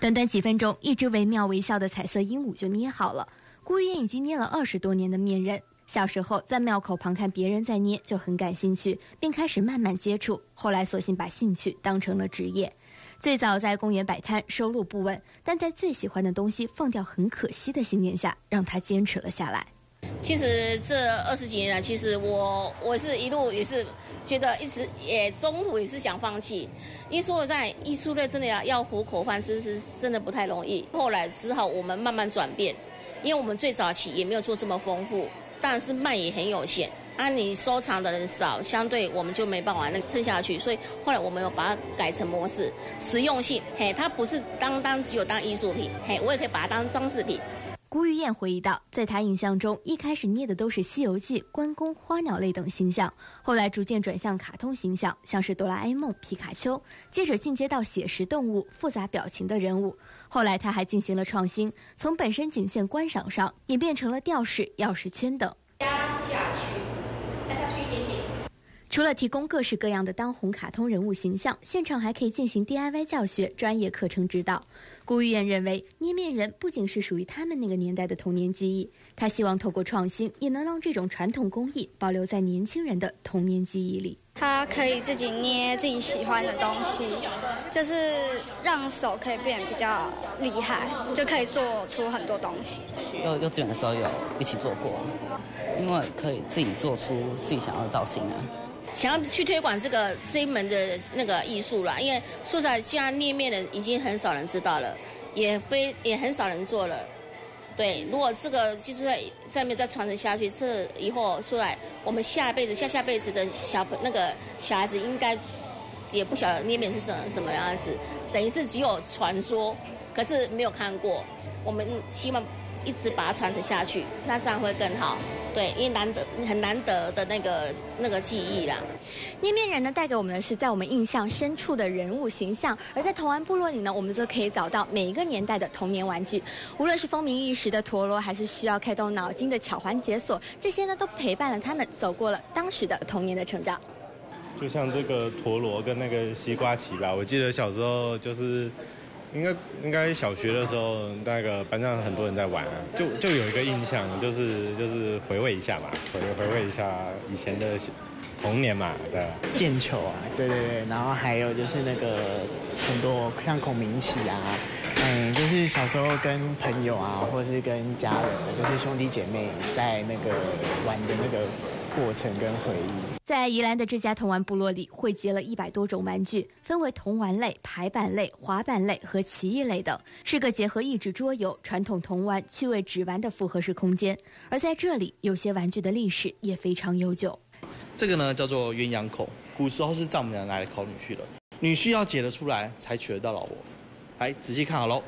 短短几分钟，一只惟妙惟肖的彩色鹦鹉就捏好了。顾玉燕已经捏了20多年的面人，小时候在庙口旁看别人在捏就很感兴趣，并开始慢慢接触，后来索性把兴趣当成了职业。最早在公园摆摊，收入不稳，但在最喜欢的东西放掉很可惜的信念下，让他坚持了下来。 其实这20几年来，其实我是一路也是觉得一直也中途也是想放弃，因为说在艺术类真的要糊口饭吃是真的不太容易。后来只好我们慢慢转变，因为我们最早期也没有做这么丰富，但是卖也很有限。你收藏的人少，相对我们就没办法撑下去，所以后来我们有把它改成模式，实用性，它不是只有当艺术品，我也可以把它当装饰品。 顾玉燕回忆道，在她印象中，一开始捏的都是《西游记》、关公、花鸟类等形象，后来逐渐转向卡通形象，像是哆啦 A 梦、皮卡丘，接着进阶到写实动物、复杂表情的人物。后来她还进行了创新，从本身仅限观赏上，演变成了吊饰、钥匙圈等。 压下去一点点。 除了提供各式各样的当红卡通人物形象，现场还可以进行 DIY 教学、专业课程指导。顾玉燕认为，捏面人不仅是属于他们那个年代的童年记忆，她希望透过创新，也能让这种传统工艺保留在年轻人的童年记忆里。 他可以自己捏自己喜欢的东西，就是让手可以变得比较厉害，就可以做出很多东西。 幼稚园的时候有一起做过，因为可以自己做出自己想要的造型啊。 想要去推广这一门的那个艺术啦，因为说实在，现在捏面人已经很少人知道了，也很少人做了。对，如果这个就是在没有再传承下去，这以后说来，我们下辈子、下辈子的小孩子应该也不晓得捏面是什么样子，等于是只有传说，可是没有看过。我们希望一直把它传承下去，那这样会更好。对，因为很难得的那个记忆啦。 捏面人呢，带给我们的是在我们印象深处的人物形象，而在童玩部落里呢，我们就可以找到每一个年代的童年玩具，无论是风靡一时的陀螺，还是需要开动脑筋的巧环解锁，这些呢都陪伴了他们走过了当时的童年的成长。 就像这个陀螺跟那个西瓜棋吧，我记得小时候就是应该小学的时候，那个班上很多人在玩啊，就有一个印象，就是回味一下嘛，回味一下以前的童年嘛，对。 毽球啊，对，然后还有就是那个很多像孔明棋啊，就是小时候跟朋友啊，或者是跟家人，就是兄弟姐妹在那个玩的那个过程跟回忆。 在宜兰的这家童玩部落里，汇集了100多种玩具，分为童玩类、排版类、滑板类和棋艺类等，是个结合益智桌游、传统童玩、趣味纸玩的复合式空间。而在这里，有些玩具的历史也非常悠久。 这个呢叫做鸳鸯口，古时候是丈母娘拿来考女婿的，女婿要解得出来才娶得到老婆。来，仔细看好喽，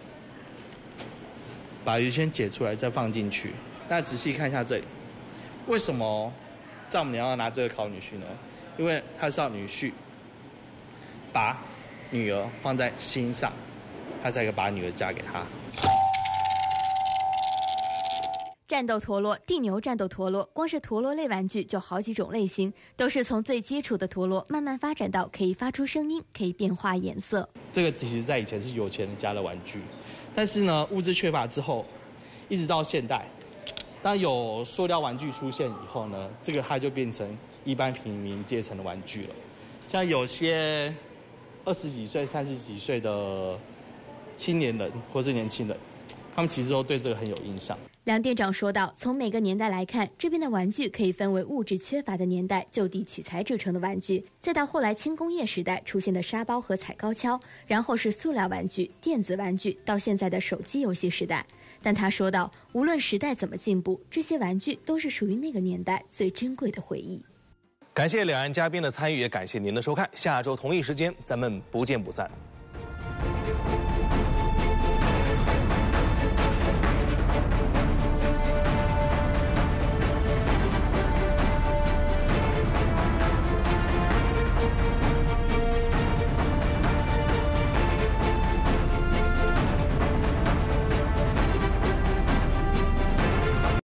把鱼先解出来再放进去。大家仔细看一下这里，为什么丈母娘要拿这个考女婿呢？因为她是要女婿把女儿放在心上，她才可以把女儿嫁给他。 战斗陀螺、地牛战斗陀螺，光是陀螺类玩具就好几种类型，都是从最基础的陀螺慢慢发展到可以发出声音、可以变化颜色。 这个其实在以前是有钱人家的玩具，但是呢，物质缺乏之后，一直到现代，当有塑料玩具出现以后呢，这个它就变成一般平民阶层的玩具了。像有些20几岁、30几岁的青年人或是年轻人，他们其实都对这个很有印象。 梁店长说道，从每个年代来看，这边的玩具可以分为物质缺乏的年代就地取材制成的玩具，再到后来轻工业时代出现的沙包和踩高跷，然后是塑料玩具、电子玩具，到现在的手机游戏时代。但他说道，无论时代怎么进步，这些玩具都是属于那个年代最珍贵的回忆。 感谢两岸嘉宾的参与，也感谢您的收看。下周同一时间，咱们不见不散。